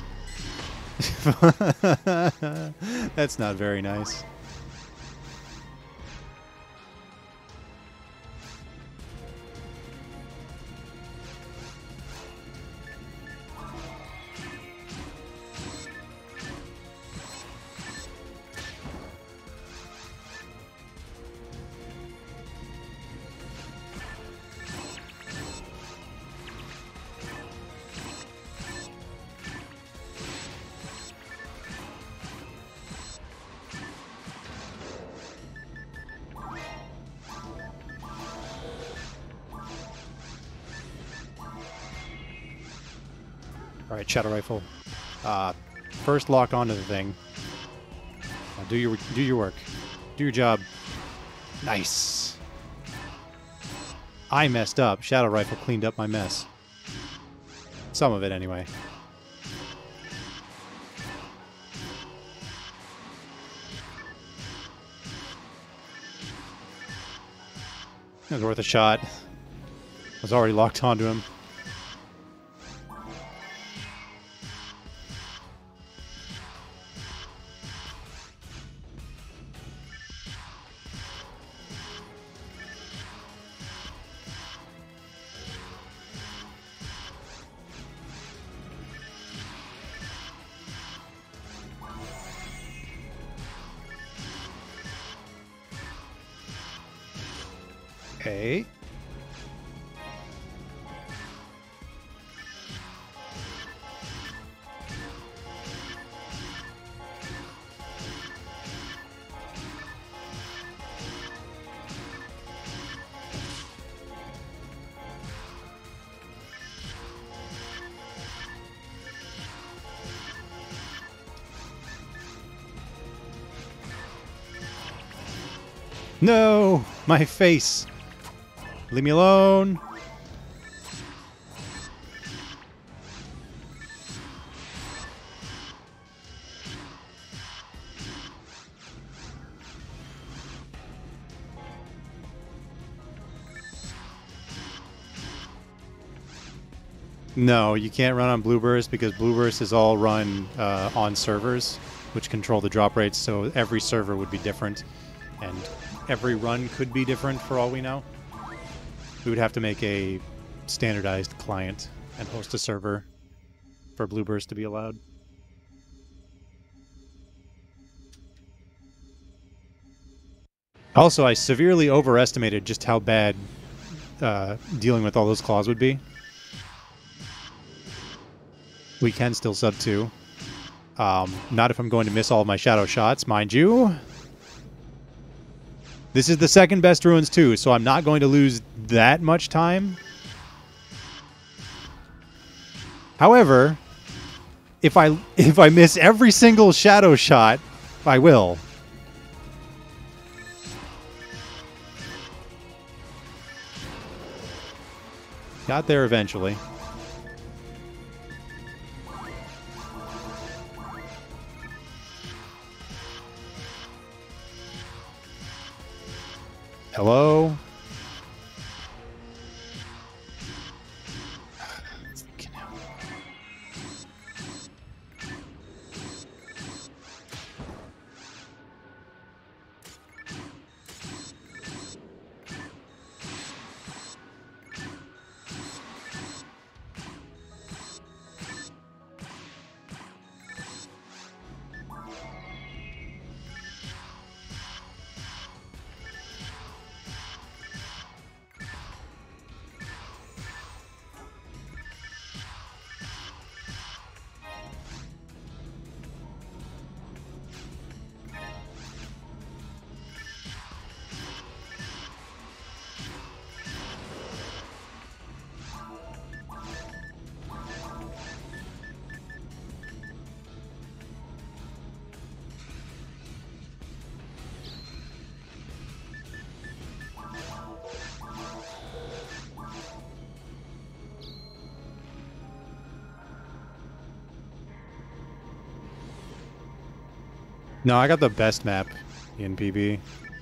That's not very nice. Alright, Shadow Rifle. Uh, first lock onto the thing. Now do your do your work. Do your job. Nice. I messed up. Shadow Rifle cleaned up my mess. Some of it, anyway. It was worth a shot. I was already locked onto him. Okay. No! My face! Leave me alone! No, you can't run on Blueburst because Blueburst is all run uh, on servers, which control the drop rates, so every server would be different, and every run could be different for all we know. We would have to make a standardized client and host a server for Blueburst to be allowed. Also, I severely overestimated just how bad uh, dealing with all those claws would be. We can still sub two. Um, not if I'm going to miss all of my shadow shots, mind you. This is the second best ruins too, so I'm not going to lose that much time. However, if I if I miss every single shadow shot, I will. Got there eventually. Hello? No, I got the best map in P B.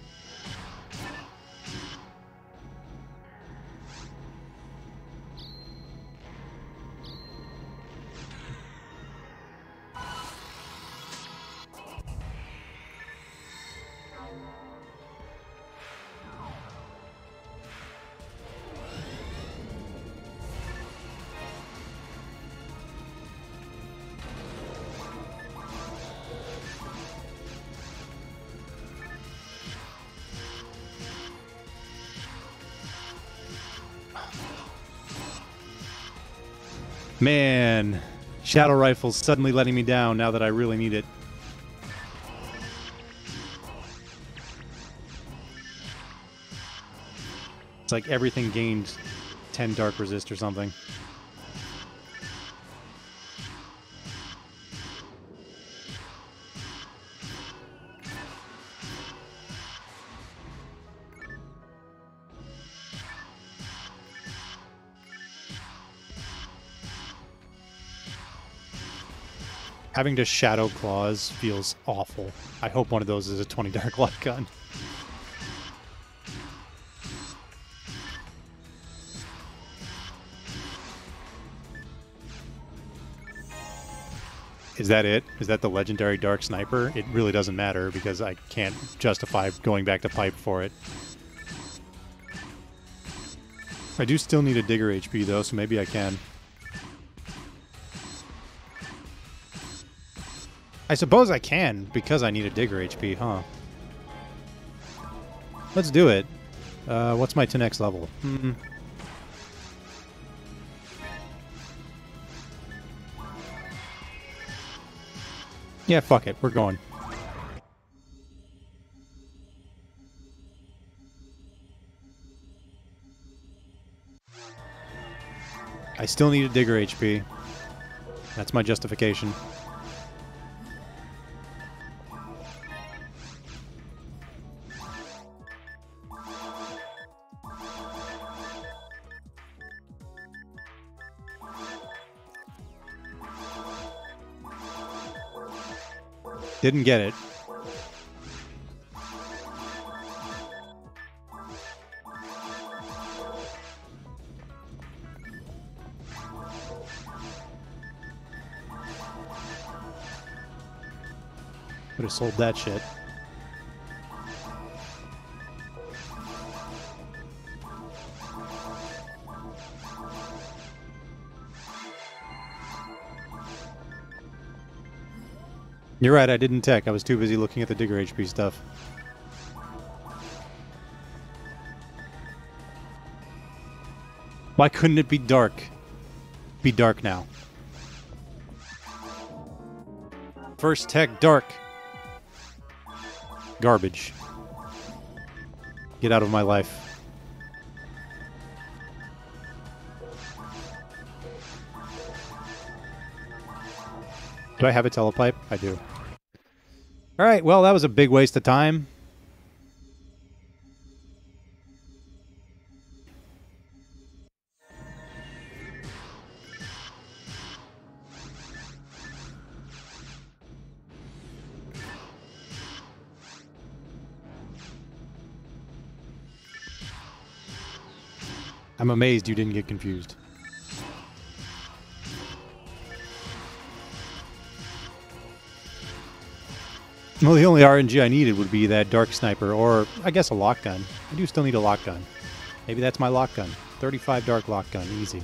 Man, Shadow Rifle's suddenly letting me down now that I really need it. It's like everything gained ten Dark Resist or something. Having to Shadow Claws feels awful. I hope one of those is a twenty Dark Light gun. Is that it? Is that the legendary Dark Sniper? It really doesn't matter because I can't justify going back to pipe for it. I do still need a Digger H P though, so maybe I can. I suppose I can, because I need a Digger H P, huh? Let's do it. Uh, what's my ten X level? Hmm. Yeah, fuck it. We're going. I still need a Digger H P. That's my justification. Didn't get it. Could have sold that shit. You're right, I didn't tech. I was too busy looking at the Digger H P stuff. Why couldn't it be dark? Be dark now. First tech, dark. Garbage. Get out of my life. Do I have a telepipe? I do. Alright, well, that was a big waste of time. I'm amazed you didn't get confused. Well, the only R N G I needed would be that Dark Sniper, or I guess a lock gun. I do still need a lock gun. Maybe that's my lock gun. thirty-five Dark lock gun, easy.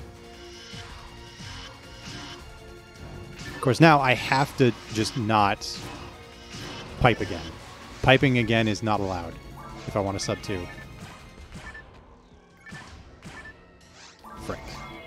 Of course, now I have to just not pipe again. Piping again is not allowed if I want to sub two. Frick.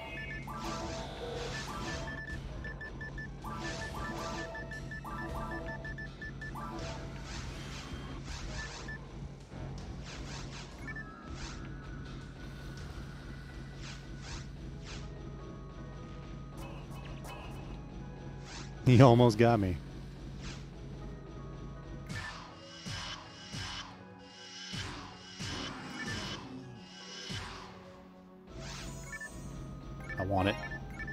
He almost got me. I want it.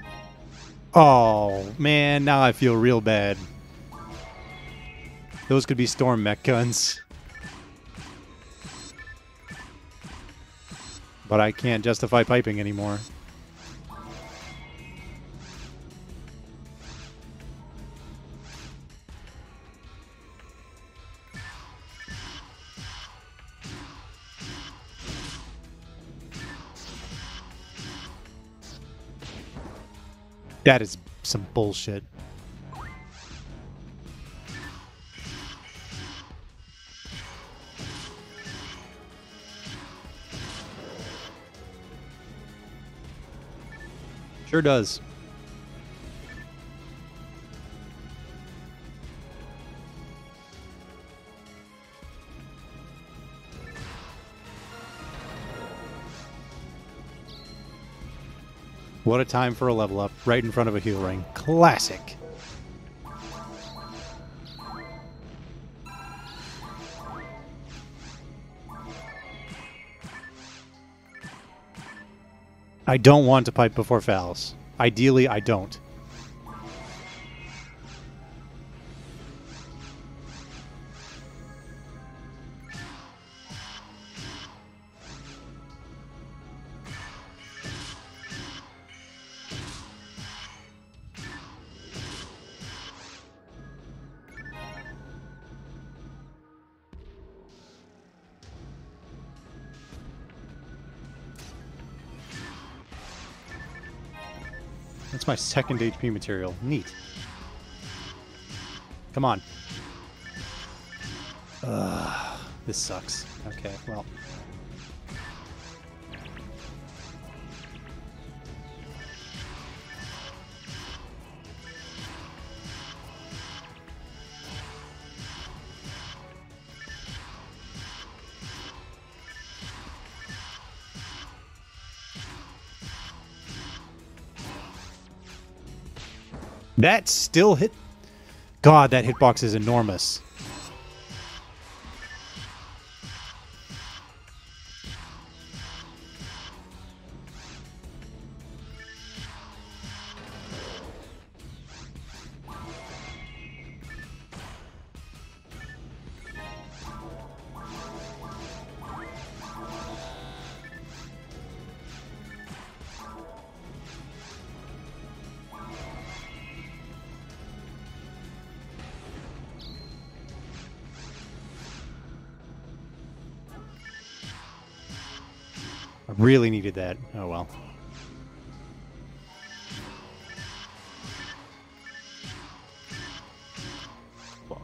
Oh, man, now I feel real bad. Those could be storm mech guns. But I can't justify piping anymore. That is some bullshit. Sure does. What a time for a level up, right in front of a heal ring. Classic. I don't want to pipe before fouls. Ideally, I don't. That's my second H P material. Neat. Come on. Ugh, this sucks. Okay, well. That still hit. God, that hitbox is enormous. really needed that. Oh well. Fuck.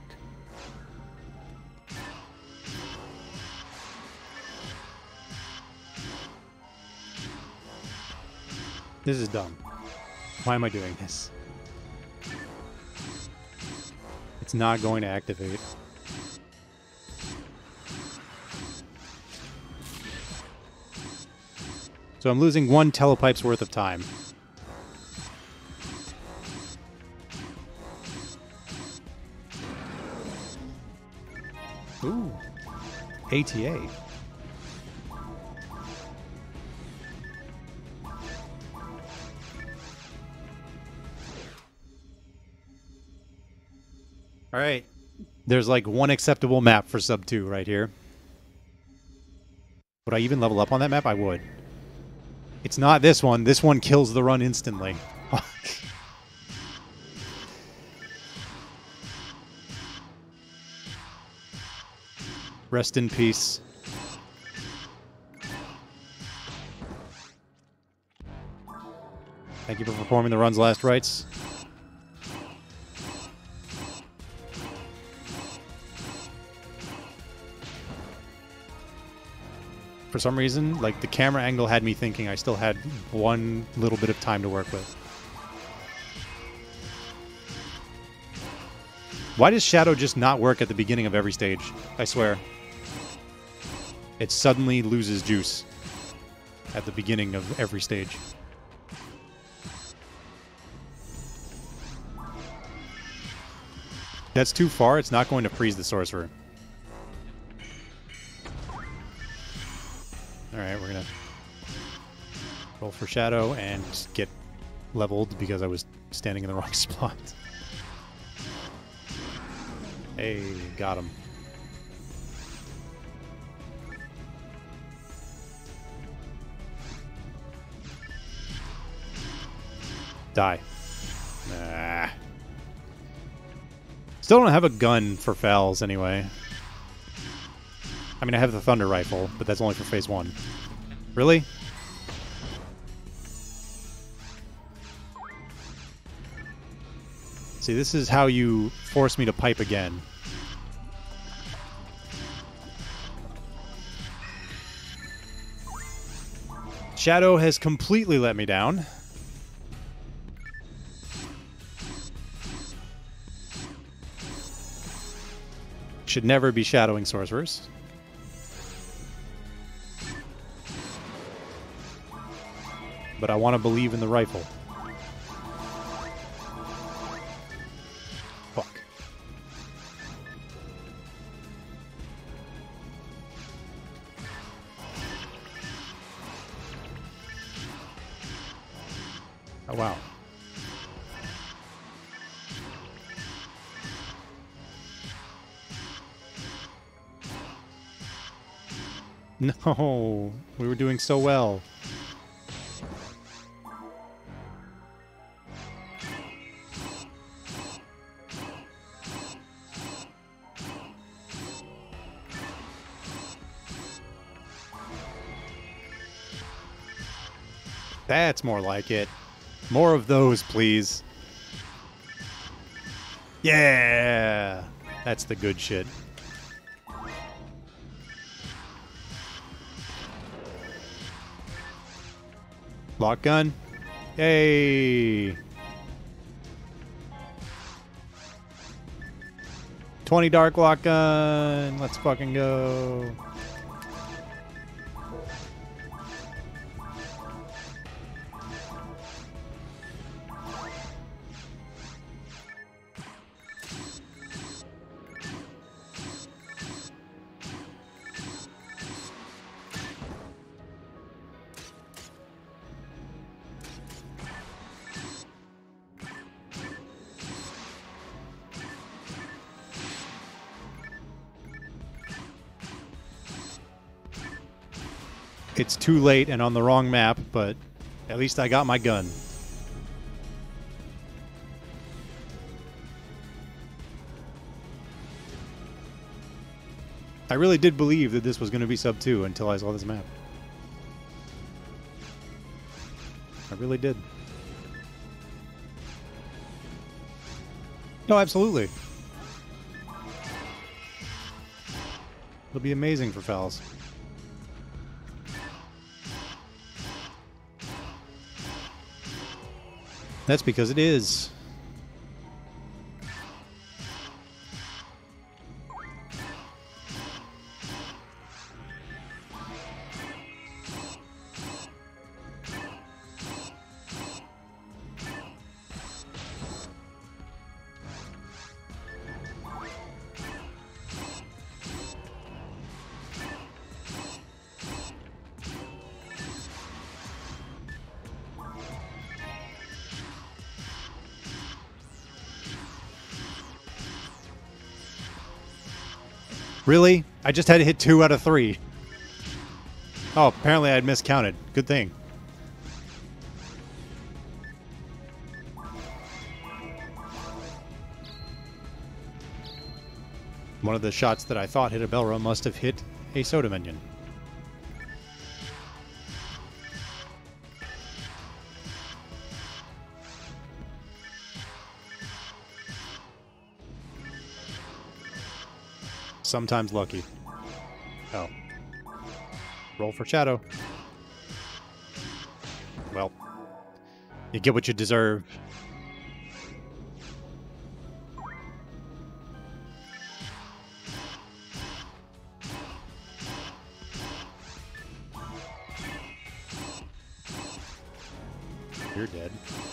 This is dumb. Why am I doing this? It's not going to activate. So I'm losing one telepipe's worth of time. Ooh. A T A. All right. There's like one acceptable map for sub two right here. Would I even level up on that map? I would. It's not this one. This one kills the run instantly. Rest in peace. Thank you for performing the run's last rites. For some reason, like, the camera angle had me thinking I still had one little bit of time to work with. Why does Shadow just not work at the beginning of every stage? I swear. It suddenly loses juice at the beginning of every stage. That's too far. It's not going to freeze the sorcerer. Alright, we're gonna roll for Shadow and get leveled because I was standing in the wrong spot. Hey, got him. Die. Nah. Still don't have a gun for Fowls anyway. I mean, I have the Thunder Rifle, but that's only for phase one. Really? See, this is how you force me to pipe again. Shadow has completely let me down. Should never be shadowing sorcerers. But I want to believe in the rifle. Fuck. Oh, wow. No, we were doing so well. That's more like it. More of those, please. Yeah! That's the good shit. Lock gun. Yay! twenty dark lock gun. Let's fucking go. It's too late and on the wrong map, but at least I got my gun. I really did believe that this was going to be sub two until I saw this map. I really did. No, absolutely. It'll be amazing for Fells. That's because it is. Really? I just had to hit two out of three. Oh, apparently I had miscounted. Good thing. One of the shots that I thought hit a Belra must have hit a Soda minion. Sometimes lucky. Oh. Roll for Shadow. Well, you get what you deserve. You're dead.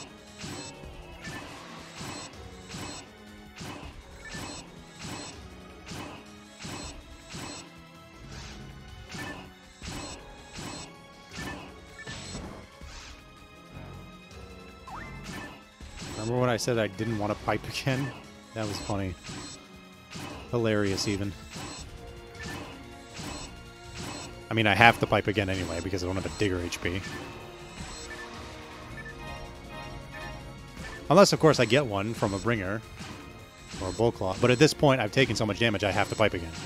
Remember when I said I didn't want to pipe again? That was funny. Hilarious, even. I mean, I have to pipe again anyway, because I don't have a Digger H P. Unless, of course, I get one from a Bringer or a Bullclaw. But at this point, I've taken so much damage, I have to pipe again.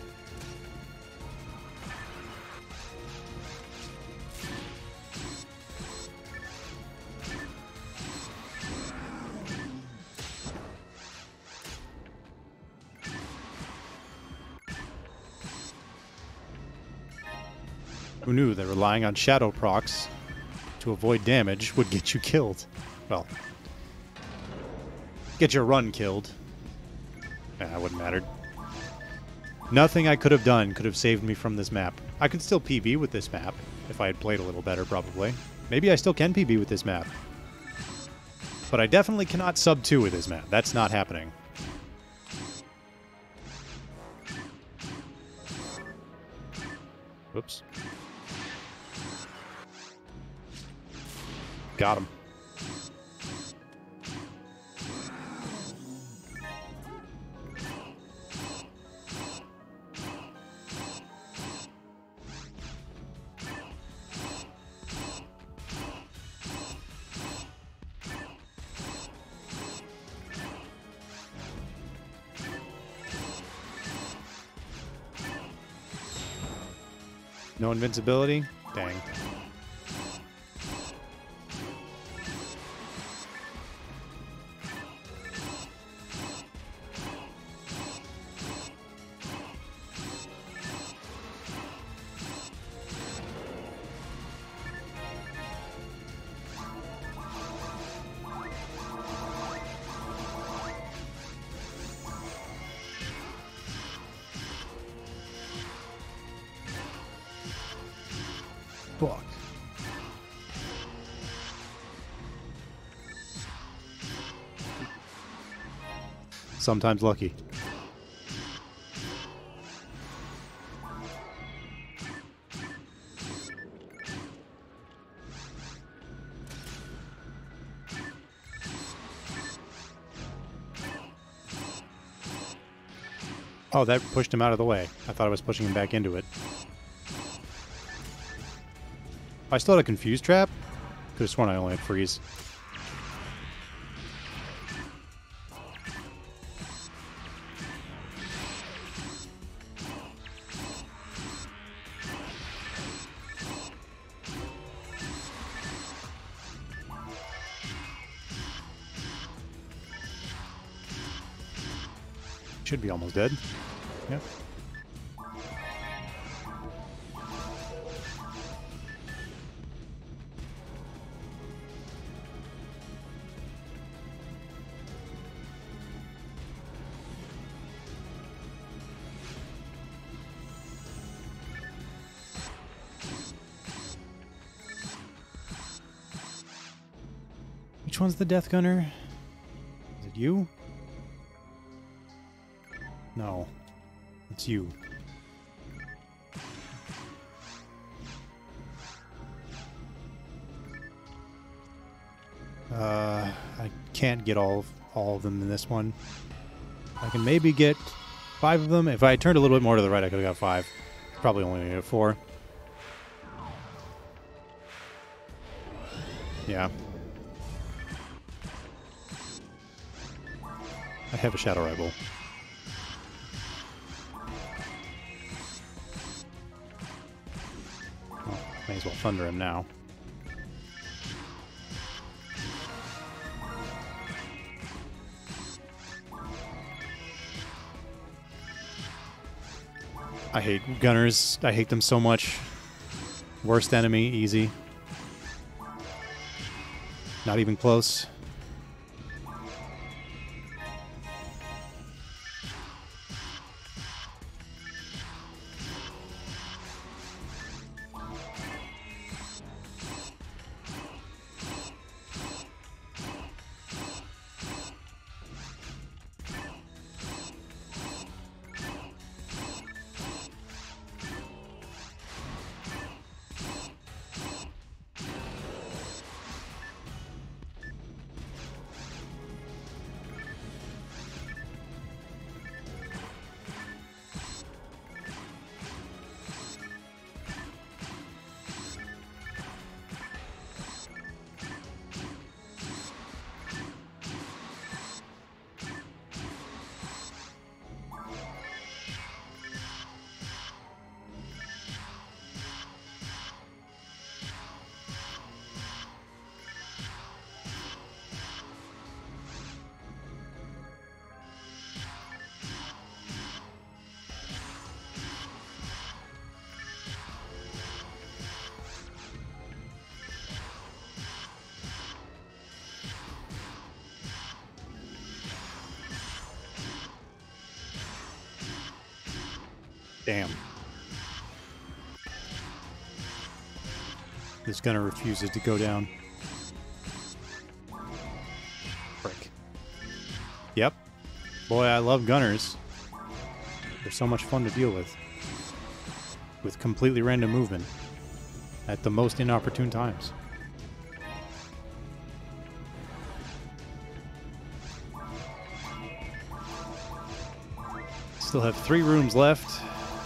Who knew that relying on Shadow procs to avoid damage would get you killed? Well, get your run killed. Yeah, that wouldn't matter. Nothing I could have done could have saved me from this map. I could still P B with this map, if I had played a little better, probably. Maybe I still can P B with this map. But I definitely cannot sub two with this map. That's not happening. Whoops. Got him. No invincibility? Dang. Fuck. Sometimes lucky. Oh, that pushed him out of the way. I thought I was pushing him back into it. I still had a Confuse Trap? Could have sworn I only had Freeze. Should be almost dead. Yep. Which one's the Death Gunner? Is it you? No. It's you. Uh, I can't get all of, all of them in this one. I can maybe get five of them. If I turned a little bit more to the right, I could have got five. Probably only gonna get four. Yeah. I have a Shadow Rifle. Well, may as well thunder him now. I hate gunners. I hate them so much. Worst enemy, easy. Not even close. Damn. This gunner refuses to go down. Frick. Yep. Boy, I love gunners. They're so much fun to deal with. With completely random movement. At the most inopportune times. Still have three rooms left.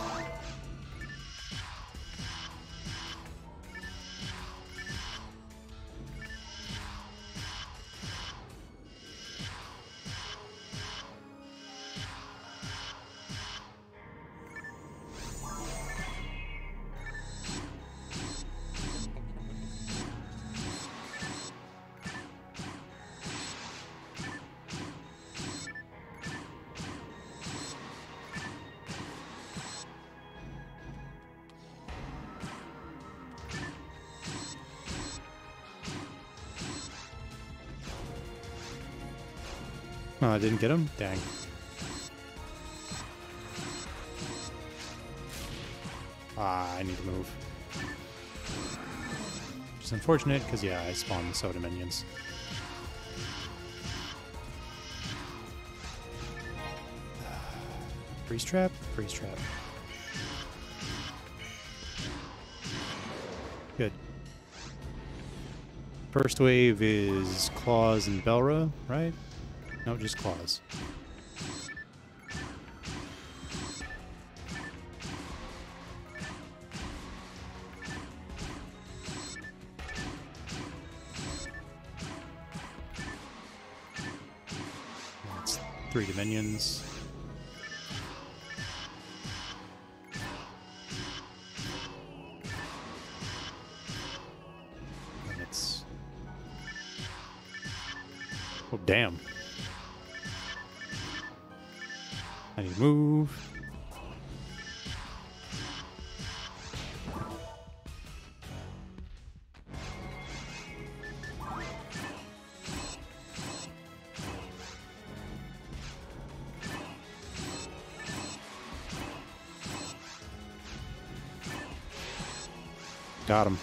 Oh, I didn't get him? Dang. Ah, I need to move. Which is unfortunate, because, yeah, I spawned the soda minions. Freeze trap? Freeze trap. Good. First wave is Claws and Belra, right? No, just Claws. That's three Dominions. And it's... Oh, damn. I need to move. Got him.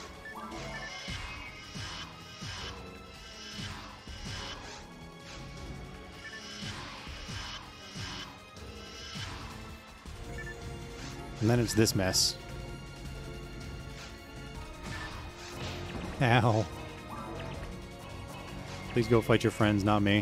And then it's this mess. Ow. Please go fight your friends, not me.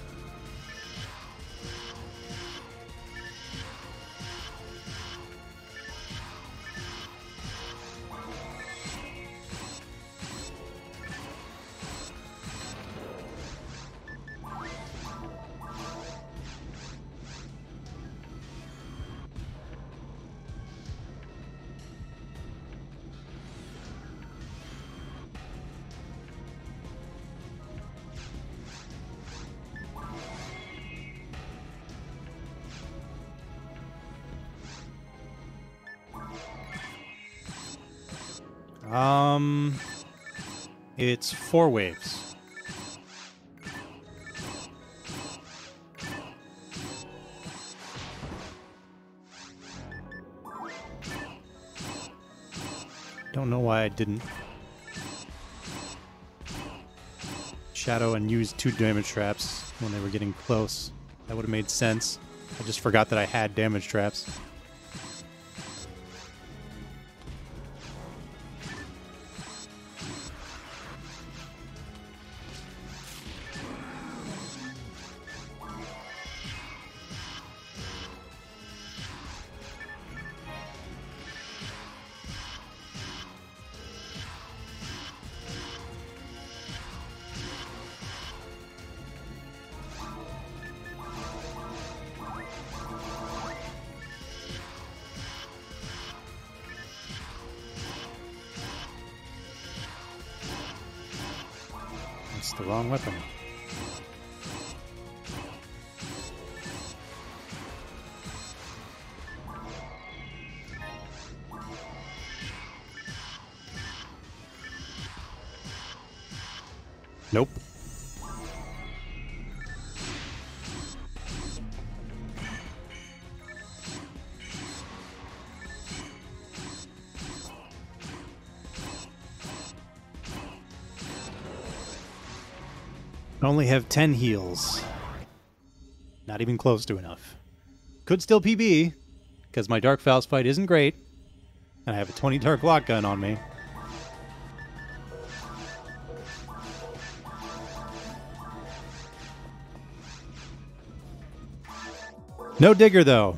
Um, it's four waves. Don't know why I didn't shadow and use two damage traps when they were getting close. That would have made sense. I just forgot that I had damage traps. It's the wrong weapon. Nope. I only have ten heals. Not even close to enough. Could still P B, because my Dark Faust fight isn't great, and I have a twenty Dark Lock gun on me. No Digger, though.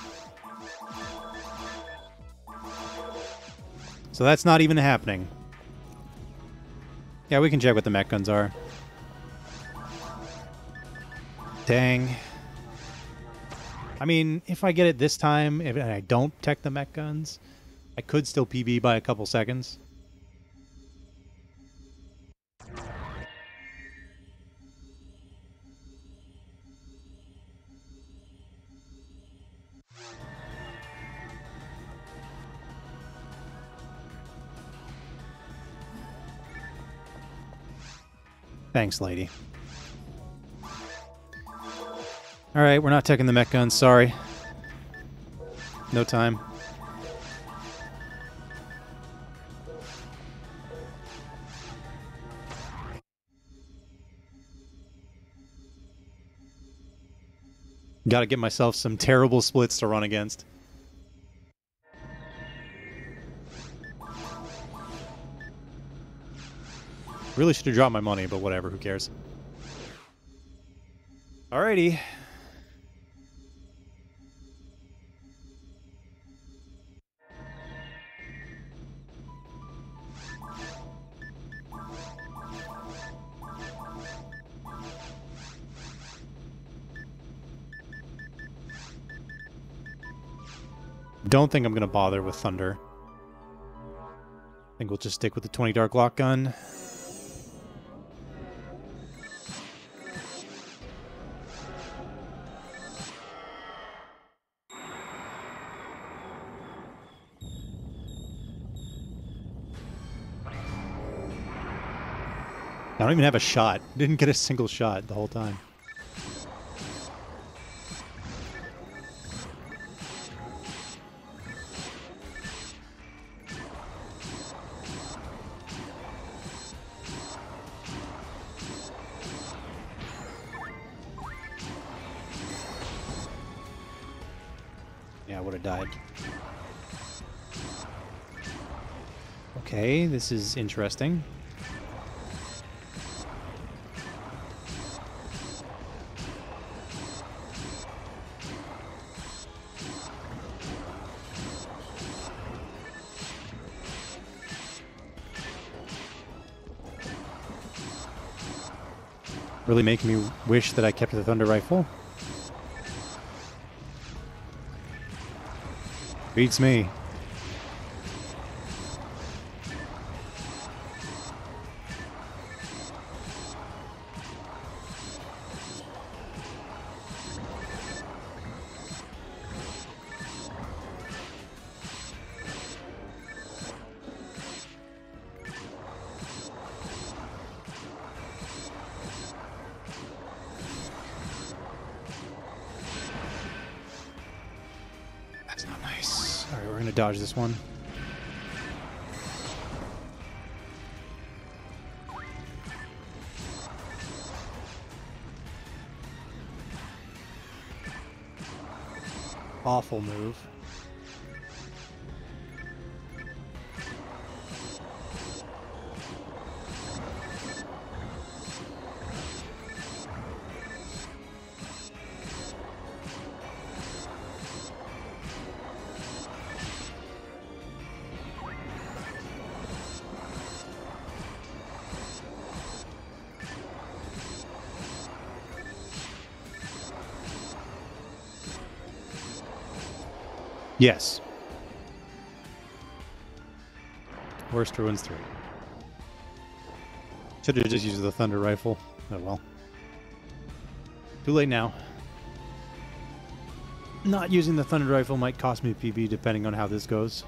So that's not even happening. Yeah, we can check what the mech guns are. Dang. I mean, if I get it this time, if I don't tech the mech guns, I could still P B by a couple seconds. Thanks, lady. Alright, we're not taking the mech guns, sorry. No time. Gotta get myself some terrible splits to run against. Really should have dropped my money, but whatever, who cares? Alrighty. Don't think I'm going to bother with Thunder. I think we'll just stick with the twenty Dark Lock gun. I don't even have a shot. Didn't get a single shot the whole time. Yeah, I would have died. Okay, this is interesting. Really making me wish that I kept the Thunder Rifle. Beats me. That's not nice. All right, we're gonna dodge this one. Awful move. Yes. Worst ruins three. Should have just used the Thunder Rifle. Oh well. Too late now. Not using the Thunder Rifle might cost me P B depending on how this goes.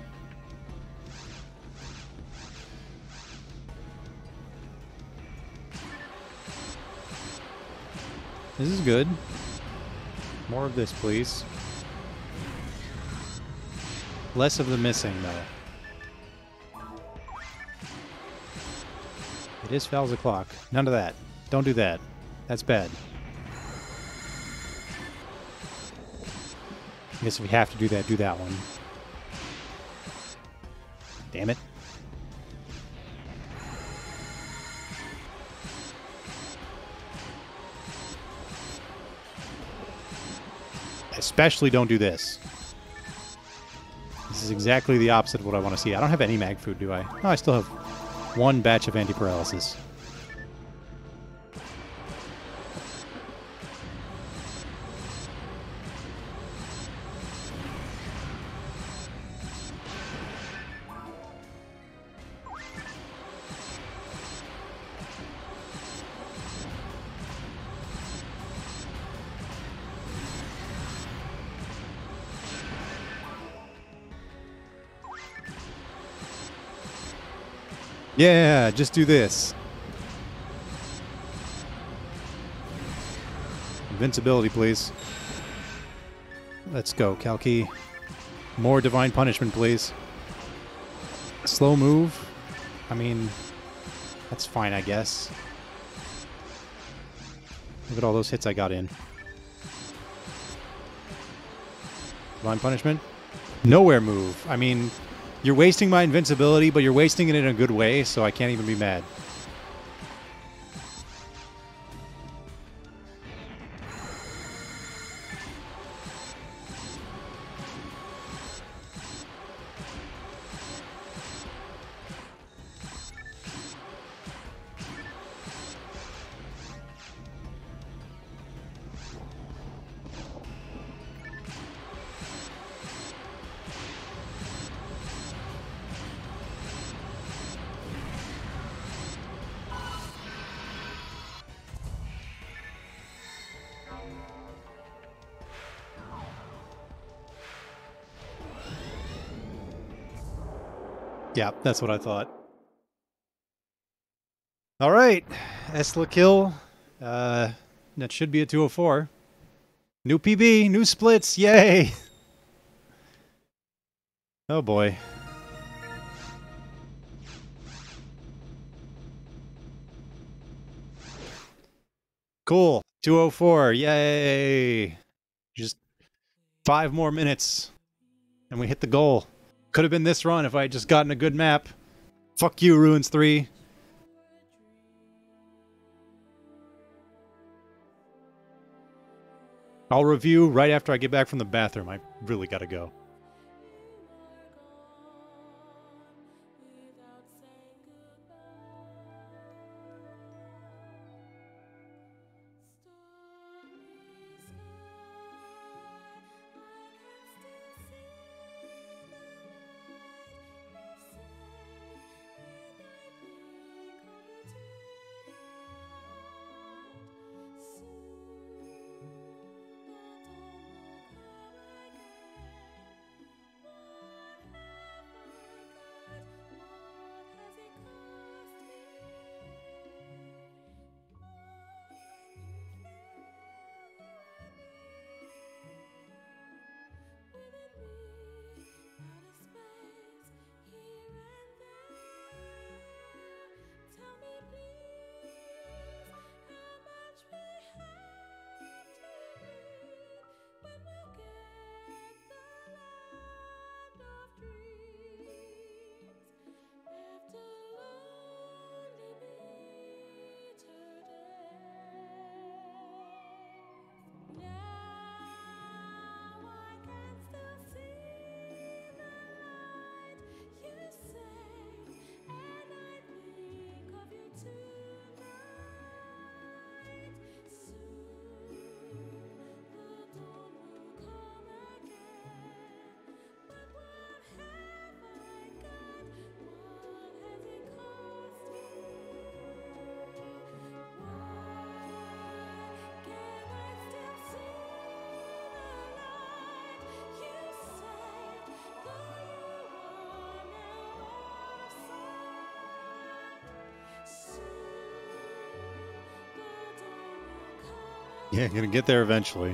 This is good. More of this, please. Less of the missing, though. It is fouls o'clock. None of that. Don't do that. That's bad. I guess if we have to do that, do that one. Damn it. Especially don't do this. This is exactly the opposite of what I want to see. I don't have any mag food, do I? No, I still have one batch of anti-paralysis. Yeah, just do this. Invincibility, please. Let's go, Kalki. More Divine Punishment, please. Slow move. I mean, that's fine, I guess. Look at all those hits I got in. Divine Punishment. Nowhere move. I mean... You're wasting my invincibility, but you're wasting it in a good way, so I can't even be mad. Yeah, that's what I thought. All right. right. Esla kill. Uh, that should be a two oh four. New P B, new splits, yay! Oh boy. Cool. two oh four, yay! Just five more minutes. And we hit the goal. Could have been this run if I had just gotten a good map. Fuck you, Ruins three. I'll review right after I get back from the bathroom. I really gotta go. Yeah, gonna get there eventually.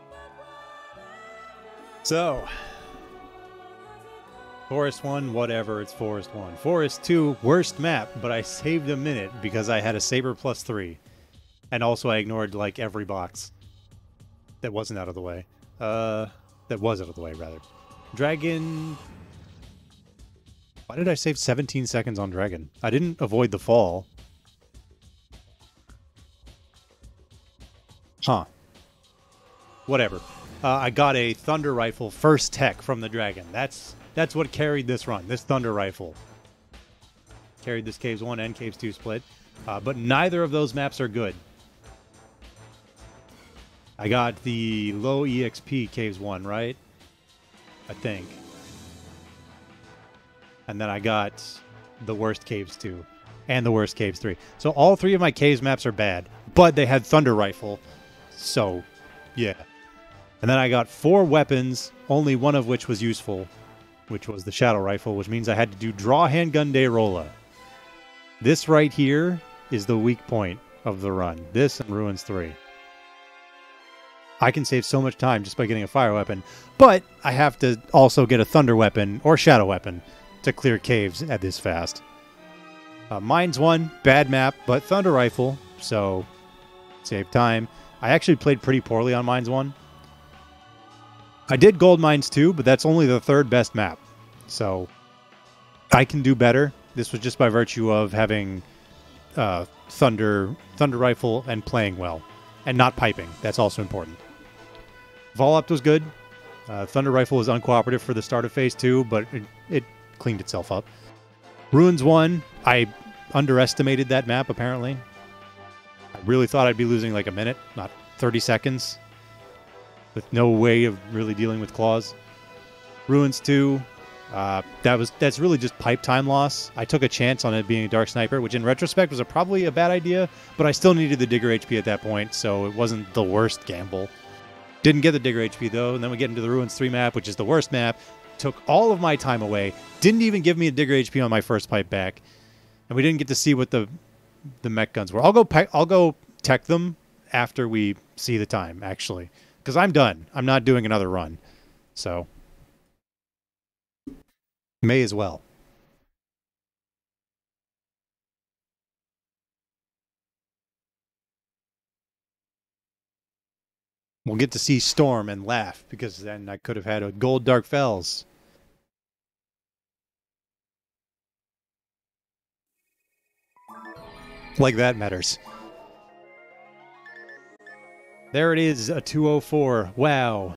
So, Forest one, whatever, it's Forest one. Forest two, worst map, but I saved a minute because I had a Saber plus three. And also I ignored, like, every box that wasn't out of the way. Uh, that was out of the way, rather. Dragon... Why did I save seventeen seconds on Dragon? I didn't avoid the fall. Huh. Whatever. Uh, I got a Thunder Rifle first tech from the Dragon. That's that's what carried this run. This Thunder Rifle carried this Caves one and Caves two split. Uh, but neither of those maps are good. I got the low E X P Caves one, right? I think. And then I got the worst Caves two and the worst Caves three. So all three of my Caves maps are bad, but they had Thunder Rifle. So, yeah. And then I got four weapons, only one of which was useful, which was the Shadow Rifle, which means I had to do Draw Handgun Day Rolla. This right here is the weak point of the run. This and Ruins three. I can save so much time just by getting a fire weapon, but I have to also get a thunder weapon or shadow weapon to clear caves at this fast. Uh, Mines one, bad map, but Thunder Rifle, so save time. I actually played pretty poorly on Mines one. I did Gold Mines two, but that's only the third best map. So I can do better. This was just by virtue of having uh, Thunder, Thunder Rifle and playing well. And not piping. That's also important. Vol-Opt was good. Uh, Thunder Rifle was uncooperative for the start of Phase two, but it, it cleaned itself up. Ruins one, I underestimated that map, apparently. I really thought I'd be losing like a minute, not thirty seconds. With no way of really dealing with claws. Ruins two, uh, that was that's really just pipe time loss. I took a chance on it being a Dark Sniper, which in retrospect was a, probably a bad idea, but I still needed the Digger H P at that point, so it wasn't the worst gamble. Didn't get the Digger H P though, and then we get into the Ruins three map, which is the worst map. Took all of my time away. Didn't even give me a Digger H P on my first pipe back. And we didn't get to see what the the mech guns were. I'll go. Pe- I'll go tech them after we see the time, actually, because I'm done. I'm not doing another run, so may as well. We'll get to see Storm and laugh, because then I could have had a gold Dark Fells. Like that matters. There it is, a two oh four. Wow.